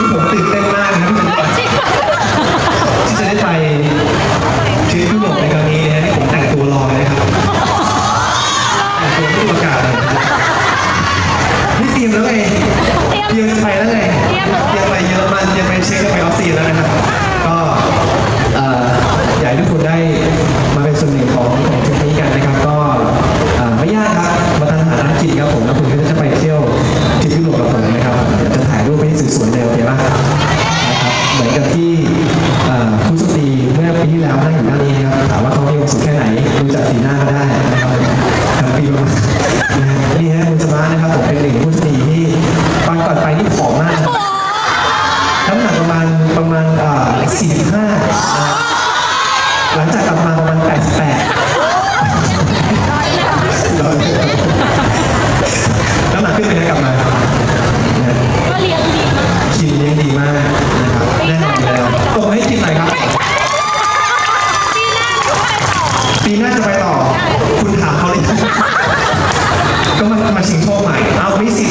ผมตื่นเต้นมากนะครับที่จะได้ไปทริปยุโรปในครั้งนี้นะที่ผมแต่งตัวรอเลยนะครับแต่งตัวไม่ประกาศเลยนี่เตรียมแล้วไงเตรียมจะไปแล้วไงเตรียมไปเยอรมันเตรียมไปเช็คไปออสเตรียแล้วนะครับก็อยากให้ทุกคนได้มาเป็นส่วนหนึ่งของทริปนี้กันนะครับก็ไม่ยากครับมาทานอาหารกินครับผมแล้วคุณก็จะไปเที่ยวทริปยุโรปกับผมนะครับจะถ่ายรูปให้สวยๆเลยโอเคป่ะนะครับเหมือนกับที่ผู้โชคดีเมื่อปีที่แล้วนั่งอยู่ด้านนี้นะครับถามว่าเขามีความสุขแค่ไหนดูจากสีหน้าก็ได้นะครับทั้งปีมากนี่ฮะคุณสมาร์ทนะครับผมเป็นหนึ่งผู้โชคดีที่ตอนก่อนไปนี่ผอมมากน้ำหนักประมาณ45หลังจากกลับมาประมาณ88น้ำหนักขึ้นไปแล้วกลับมาก็เลี้ยงดีมากคิมเลี้ยงดีมากนะครับแน่นอนแล้วตบให้คิมหน่อยครับปีหน้าจะไปต่อคุณถามเขาเลยก็มาชิงโชคใหม่เอามีสิทธิ์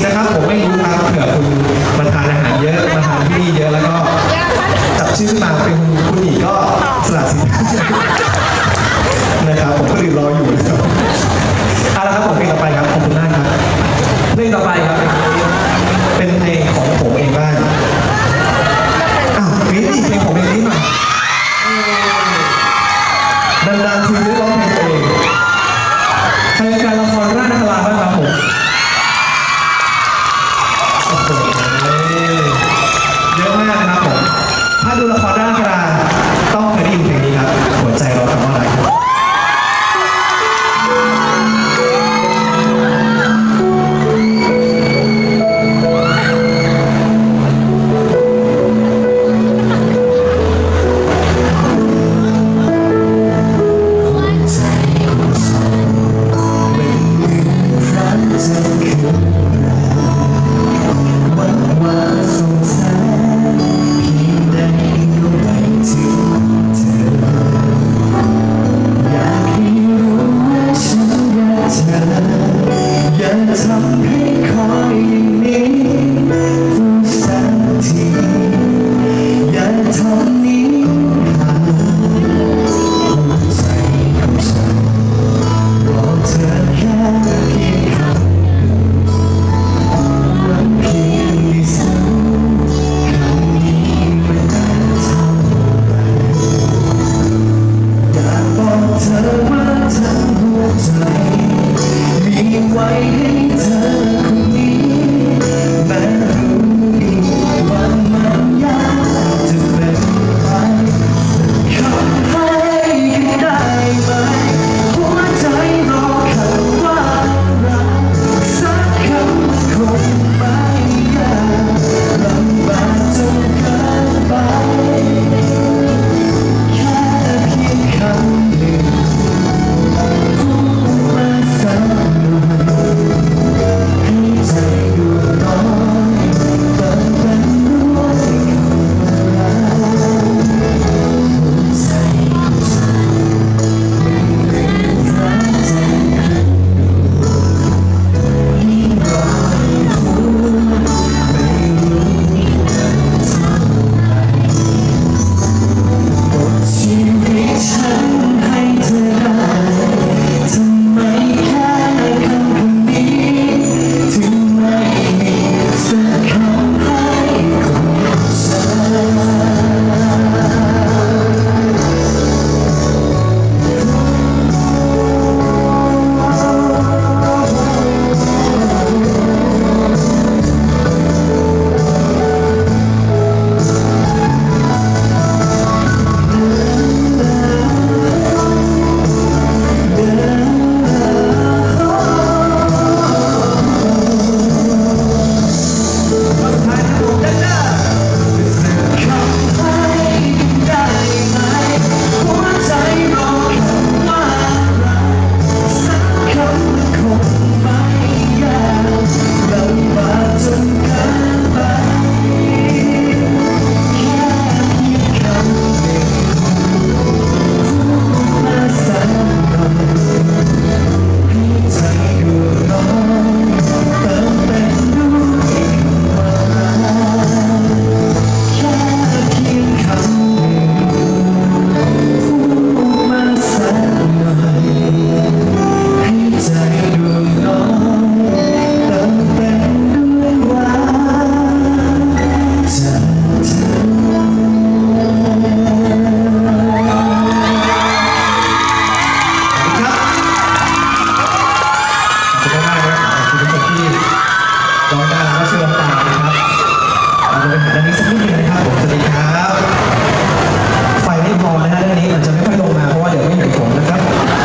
เราไปหาด้านนี้สักนิดนึงนะครับผมสวัสดีครับไฟไม่พอนะฮะด้านนี้มันจะไม่ค่อยลงมาเพราะว่าเดี๋ยวไม่เห็นผมนะครับ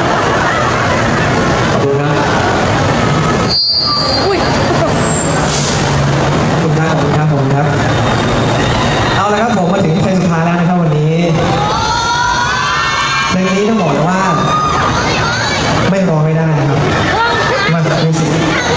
ขอบคุณครับขอบคุณครับเอาละครับผมมาถึงเพลงสุดท้ายแล้วนะครับวันนี้เพลงนี้ต้องบอกเลยว่าไม่ร้องไม่ได้นะครับมาดูสิ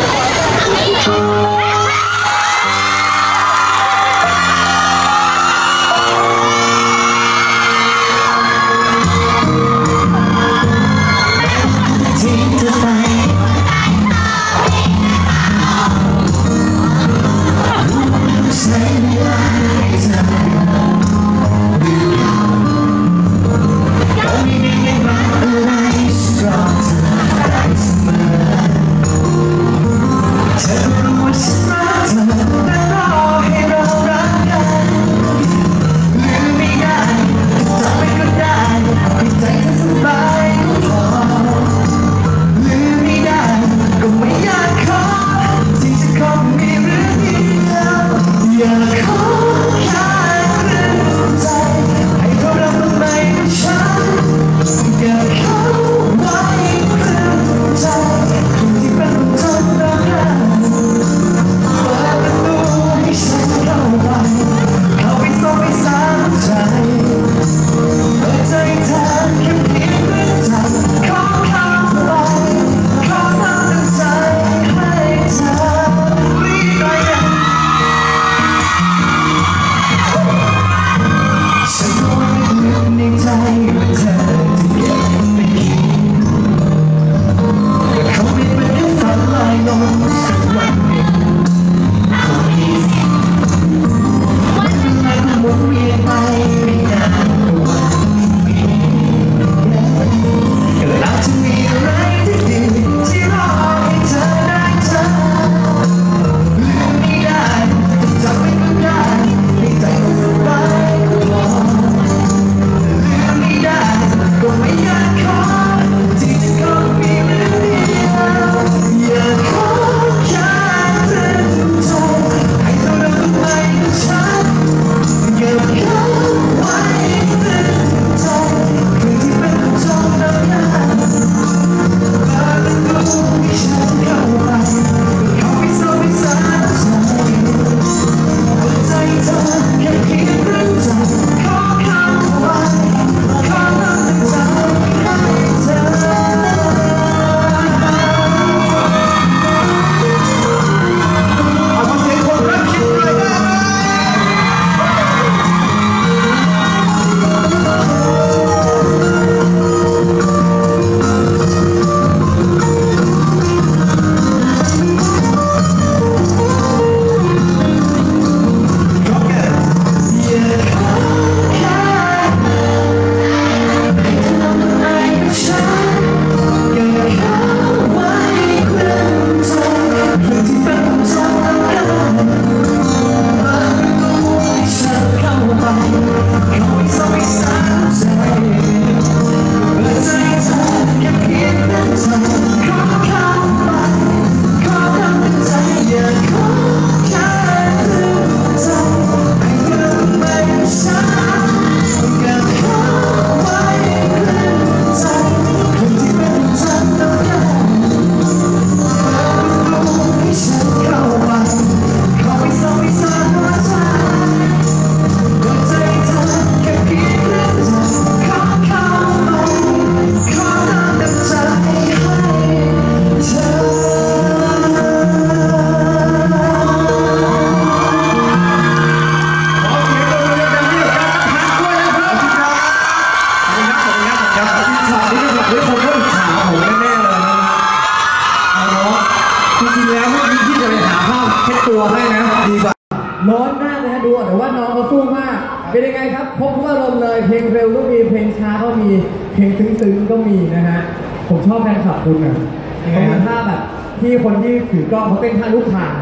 ร้อนมากเลยฮะดูแต่ว่าน้องเขาสู้มากเป็นยังไงครับพบอารมณ์เลยเพลงเร็วก็มีเพลงช้าก็มีเพลงซึ้งๆก็มีนะฮะผมชอบแฟนคลับคุณอ่ะเขามีท่าแบบที่คนที่ถือกล้องเขาเต้นท่าลูกข่าง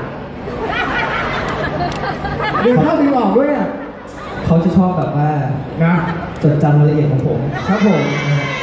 ดูเข้าดูออกด้วยอ่ะเขาจะชอบแบบว่านะจดจำรายละเอียดของผมครับผม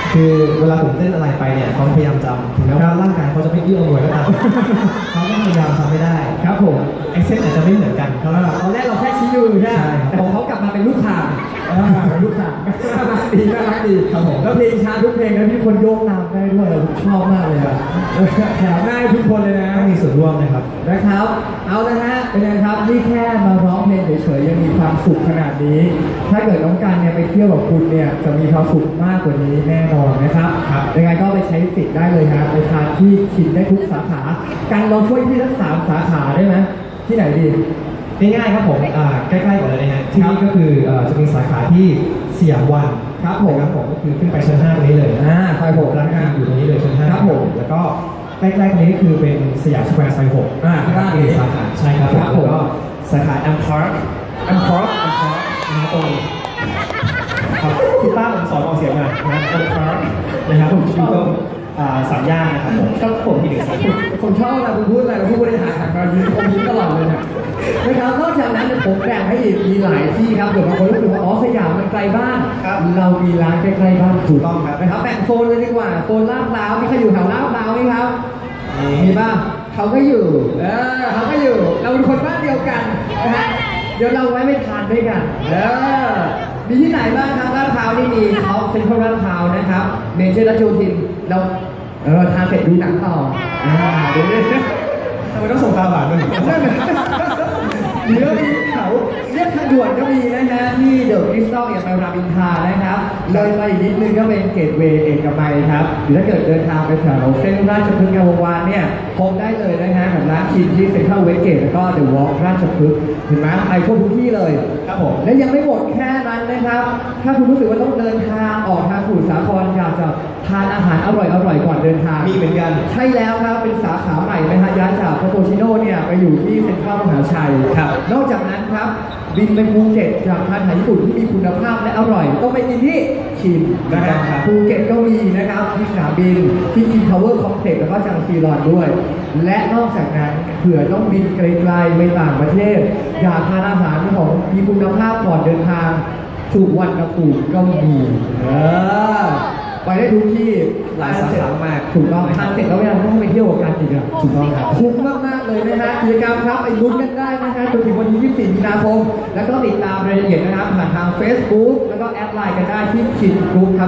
คือเวลาผมเต้นอะไรไปเนี่ยเขาพยายามจำถึงแม้ว่าร่างกายเขาจะไม่เอื้ออำนวยก็ตาม เขาก็พยายามทำไม่ได้ครับผมไอเส้นอาจจะไม่เหมือนกันครับตอนแรกเราแค่ชี้อยู่ใช่ไหมใช่ครับแต่ของเขากลับมาเป็นลูกข่างเป็นลูกข่างน่ารักดีน่ารักดีครับผมแล้วเพลงช้าทุกเพลงนะที่คนโยกตามได้ด้วยเราชอบมากเลยอะแถมง่ายทุกคนเลยนะต้องมีส่วนร่วมนะครับนะครับ เอาละฮะเป็นไงครับนี่แค่มาร้องเพลงเฉยๆยังมีความสุขขนาดนี้ ถ้าเกิดน้องกันเนี่ยไปเที่ยวกับคุณเนี่ยจะมีความสุขมากกว่านี้แน่นอนนะครับครับยังไงก็ไปใช้สิทธิ์ได้เลยฮะไปทานที่ชินได้ทุกสาขากันเราช่วยพี่ทั้ง3 สาขาได้ไหมที่ไหนดีง่ายๆครับผมใกล้ๆก่อนเลยนะฮะที่นี่ก็คือจะมีสาขาที่สยามวันครับผมนะครับผมก็คือขึ้นไปชั้น 5 ตรงนี้เลยซอย6 ร้านค้าอยู่ตรงนี้เลยชั้น 5 ครับผมแล้วก็ใกล้ๆตรงนี้ก็คือเป็นสยามสแควร์ซอย6 ข้างล่างมีสาขาใช่ครับครับผมแล้วก็สาขาแอมพาร์คนะครับตรงครับคุณป้าผมสอนออกเสียงมานะแอมพาร์คนะครับผมชื่อก็สามย่านนะครับผมชอบผมที่หนึ่งสามย่านผมชอบเวลาคุณพูดอะไรแล้วผู้บริหารหันมายิ้มผมยิ้มตลอดเลยเนี่ยนะครับนอกจากนั้นเนี่ยผมแบ่งให้อีกมีหลายที่ครับเดี๋ยวบางคนรู้สึกว่าอ๋อสยามมันไกลบ้านครับเรามีร้านใกล้ๆบ้านถูกต้องครับนะครับแบ่งโซนเลยดีกว่าโซนลาดพร้าวมีใครอยู่แถวลาดพร้าวไหมครับมีบ้างเขาก็อยู่เขาก็อยู่เราเป็นคนบ้านเดียวกันนะฮะเดี๋ยวเราไว้ไม่ทานด้วยกันมีที่ไหนบ้างครับลาดพร้าวนี่มีท็อปเซ็นทรัลลาดพร้าวนะครับเมเจอร์รัชโยธินเราทานเสร็จดูหนังต่อเดี๋ยวทำไมต้องส่งตาหวานด้วยเรือมีเขาเรียกทางด่วนก็มีนะฮะที่เดอะคริสตัลอย่างไปรามอินทรานะครับเลยไปอีกนิดนึงก็เป็นเกตเวย์เอกมัยครับหรือถ้าเกิดเดินทางไปแถวเส้นราชพฤกษ์งามวงศ์วานเนี่ยพบได้เลยนะฮะกับร้านชินที่เซ็นทรัลเวสเกตแล้วก็เดอะวอล์กราชพฤกษ์เห็นไหมไปทั่วทุกที่เลยครับผมและยังไม่หมดแค่นั้นนะครับ ถ้าคุณรู้สึกว่าต้องเดินทางออกทางสมุทรสาครอยากจะทานอาหารอร่อยก่อนเดินทางมีเหมือนกันใช่แล้วครับเป็นสาขาใหม่นะฮะย้ายจากคาโปชิโน่เนี่ยไปอยู่ที่เซ็นทรัลมหาชัยครับนอกจากนั้นครับบินไปภูเก็ตจากทานอาหารญี่ปุ่นที่มีคุณภาพและอร่อยต้องไปกินที่ชินนะครับครับภูเก็ตก็มีนะครับที่สนามบินที่คิงพาวเวอร์คอมเพล็กซ์แล้วก็จังซีรอนด้วย และนอกจากนั้นเผื่อต้องบินไกลๆไปต่างประเทศ อยากทานอาหารของมีคุณภาพก่อนเดินทางถูกวันกระปูก็มีไปได้ทุกที่หลายสาขามากถูกต้องทานเสร็จแล้วเวลาต้องไปเที่ยวกับการอีกอ่ะถูกต้องครับคุ้มมากๆเลยนะฮะกิจกรรมครับไปลุ้นกันได้นะฮะจนถึงวันที่24 มีนาคม แล้วก็ติดตามรายละเอียดนะครับผ่านทาง Facebook แล้วก็แอดไลน์กันได้ที่คินกรุ๊ปครับ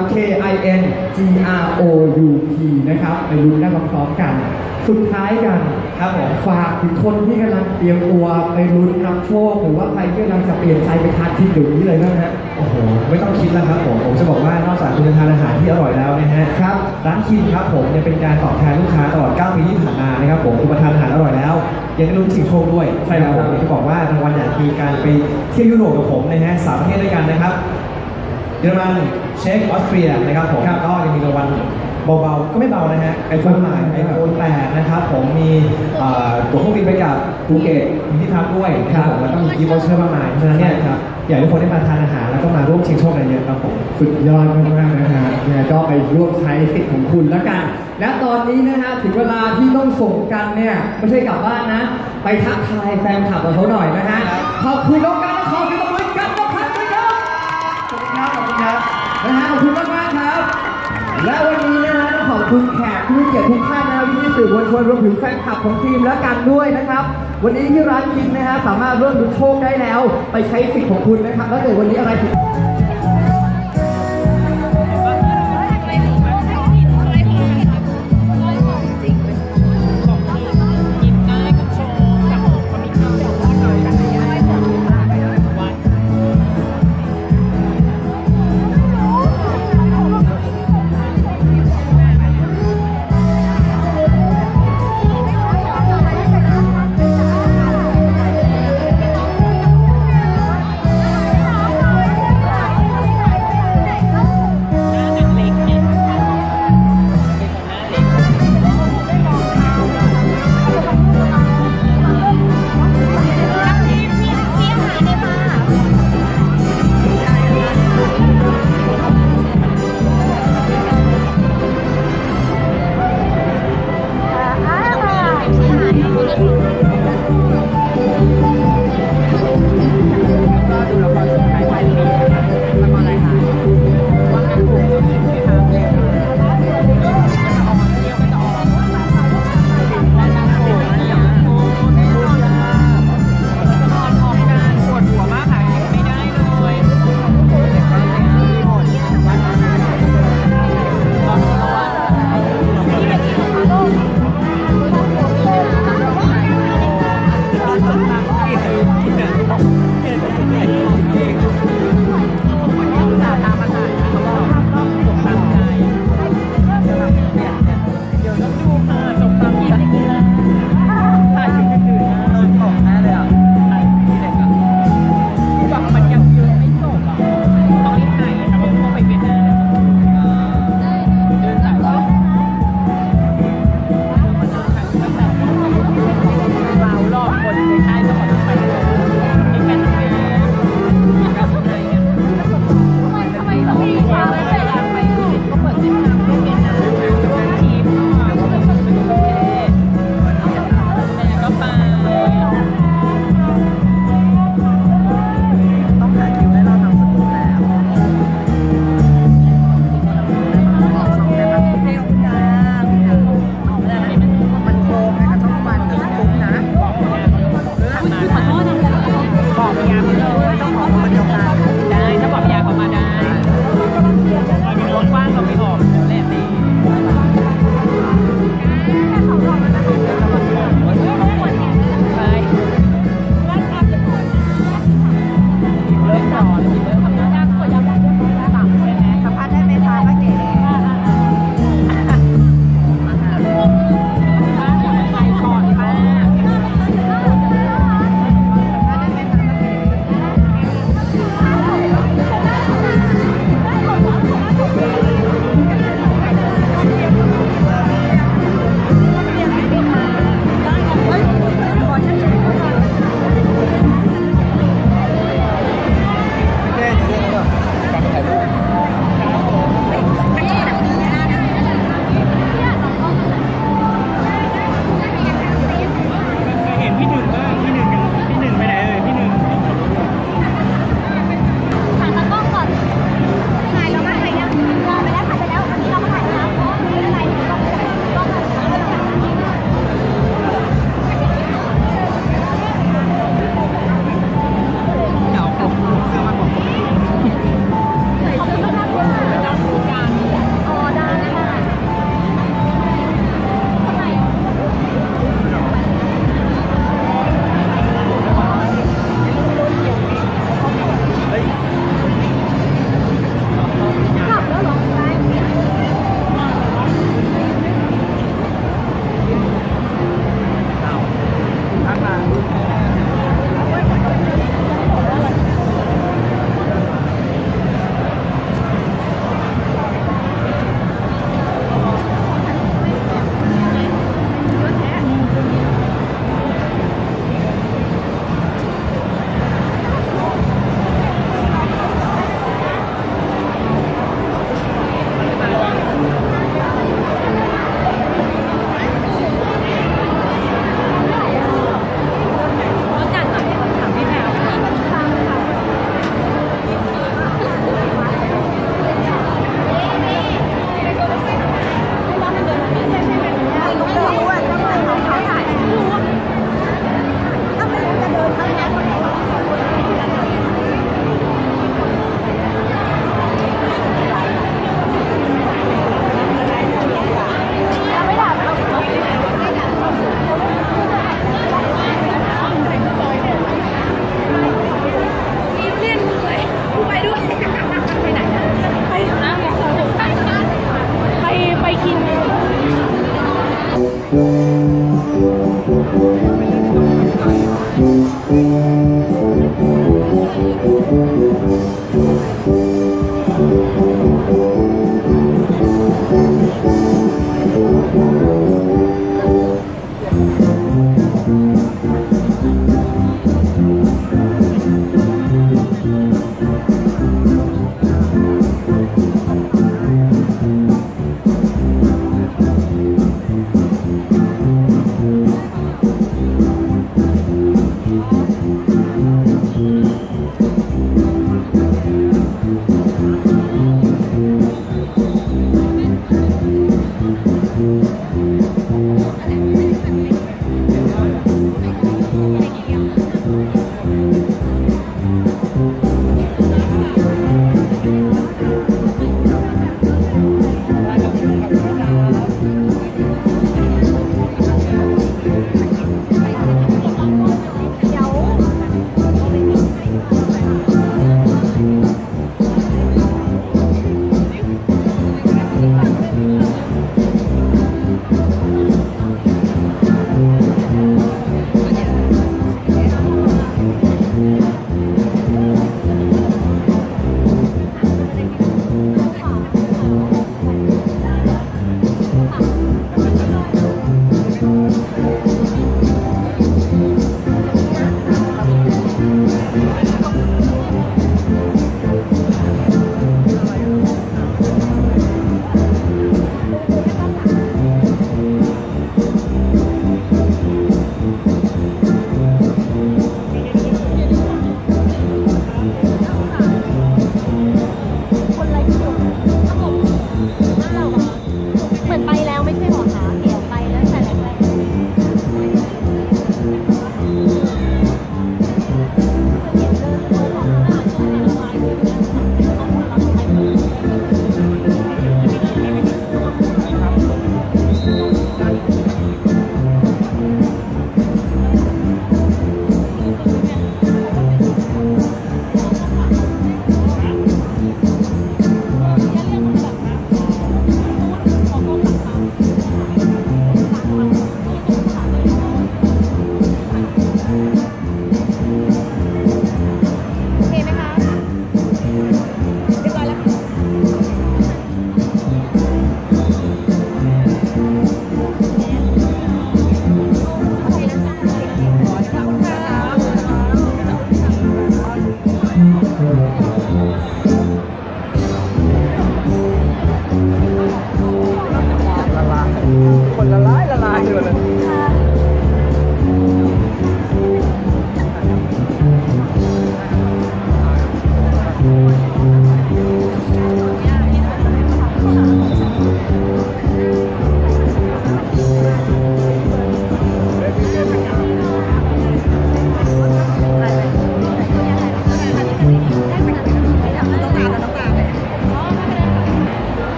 KINGROUP นะครับไปลุ้นได้พร้อมๆกัน สุดท้ายกันครับผมฝากถึงคนที่กำลังเตรียมตัวไปลุ้นรับโชค หรือว่าใครที่กำลังจะเปลี่ยนใจไปทานที่เดี๋ยวนี้เลยนะฮะโอ้โห ไม่ต้องคิดแล้วครับผมจะบอกว่านอกจากคุณจะทานอาหารที่อร่อยแล้วนะฮะครับร้านคินครับผมยังเป็นการตอบแทนลูกค้าตลอด 9 ปีที่ผ่านมานะครับผมคุณมาทานอาหารอร่อยแล้ว ยังได้ลุ้นชิงโชคด้วยใช่แล้วครับผมที่บอกว่ารางวัลใหญ่คือการไปเที่ยวยุโรปกับผมนะฮะ3 ประเทศด้วยกันนะครับเยอรมันเช็กออสเตรียนะครับผมก็ยังมีรางวัลเบาๆก็ไม่เบานะฮะไอโฟนใหม่ไอโฟน8นะครับผมมีตั๋วเครื่องบินไปกับภูเก็ตมีที่พักด้วยครับผมแล้วก็มีกิฟต์วอเชอร์มากมายเพราะฉะนั้นเนี่ยครับอยากให้ทุกคนได้มาทานอาหารแล้วก็มาร่วมชิงโชคกันเยอะครับผมสุดยอดมากๆนะฮะเนี่ยก็ไปร่วมใช้สิทธิ์ของคุณแล้วกัน และตอนนี้นะฮะถึงเวลาที่ต้องส่งกันเนี่ยไม่ใช่กลับบ้านนะ ไปทักทายแฟนคลับของเขาหน่อยนะฮะขอบคุณน้องกันและขอบคุณน้องกันน้องพัดด้วยครับขอบคุณครับขอบคุณครับนะฮะขอบคุณมากๆครับ และวันนี้นะฮะต้องขอบคุณแขกผู้มีเกียรติทุกท่านนะครับที่สื่อมวลชนรวมถึงแฟนคลับของทีมและกันด้วยนะครับ วันนี้ที่ร้านคินนะฮะสามารถเริ่มลุ้นโชคได้แล้ว ไปใช้สิทธิ์ของคุณนะครับแล้วเกิดวันนี้อะไรผิด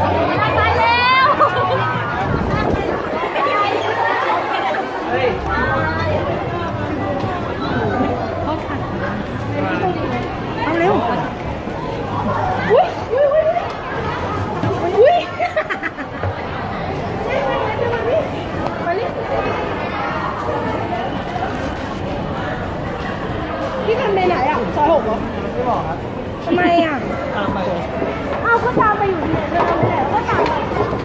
พี่กันไปไหนอ่ะซอย6เหรอไม่บอกครับทำไมอ่ะตามไปเอาก็ตามไปอยู่ดีเดินไปไหนก็ตามไป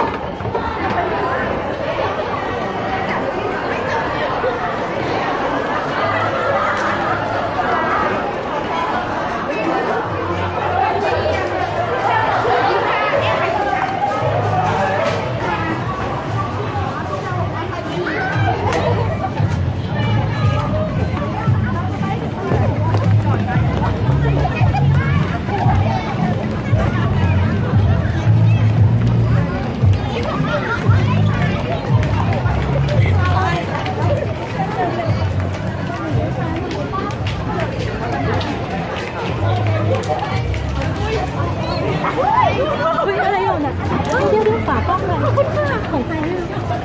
อะไรอยู่น่ะเดี๋ยวฝากล้องเลยของใครเนี่ย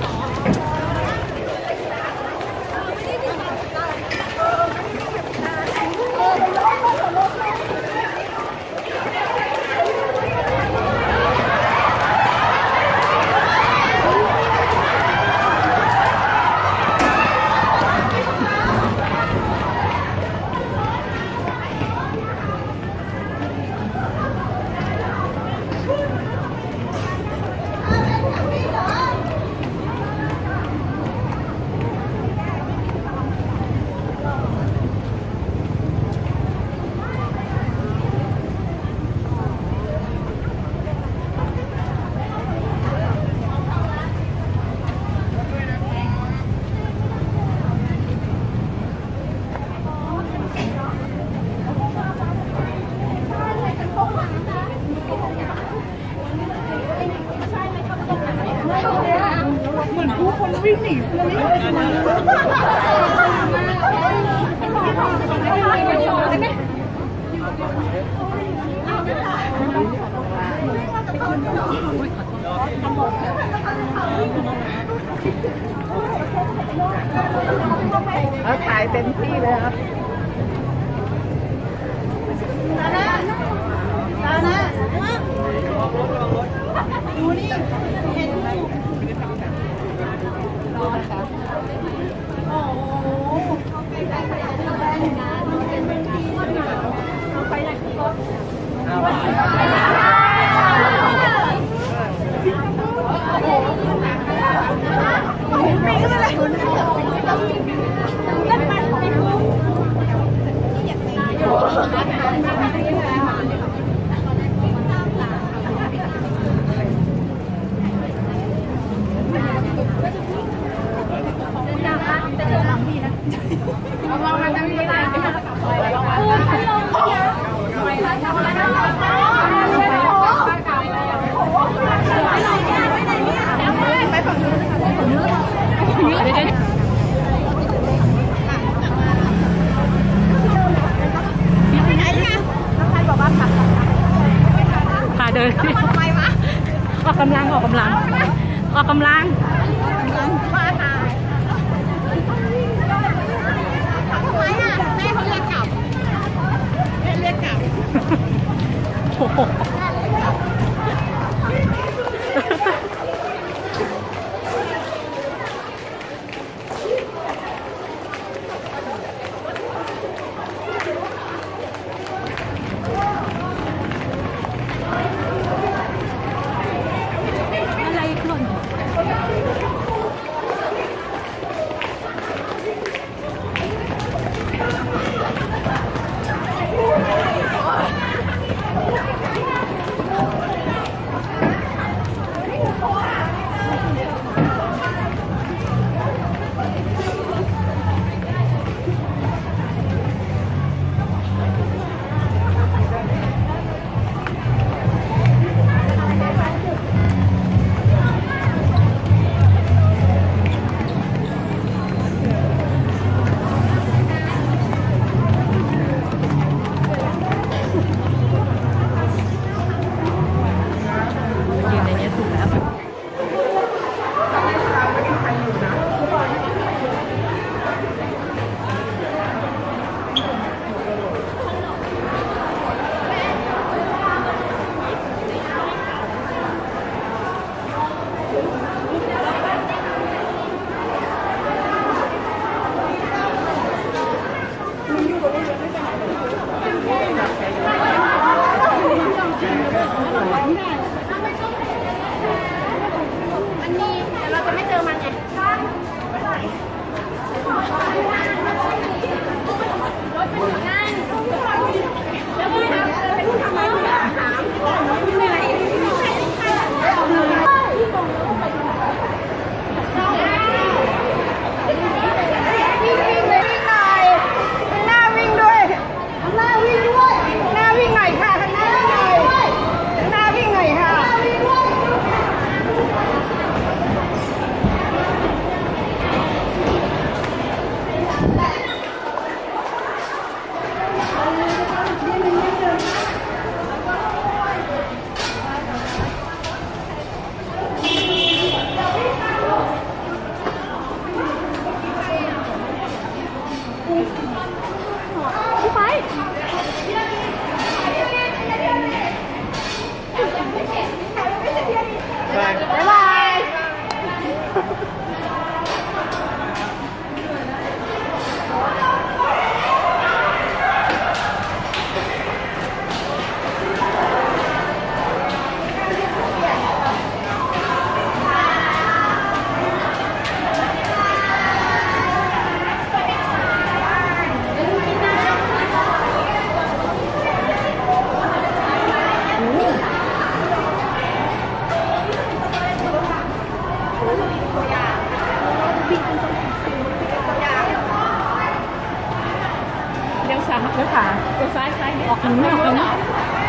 เหมือนผู้คนวิ่งหนีเลยเอาถ่ายเต็มที่เลยครับดูนี่เห็นไหมโอ้โหเอาไปไหนก็ไม่ก็เลยเล่นไปไม่รู้เรามาทำยังไงไปฝั่งนู้นพาเดินออกกำลังมาถ่ายทำไมอ่ะแม่เขาเรียกกลับโอ้โหออกหนู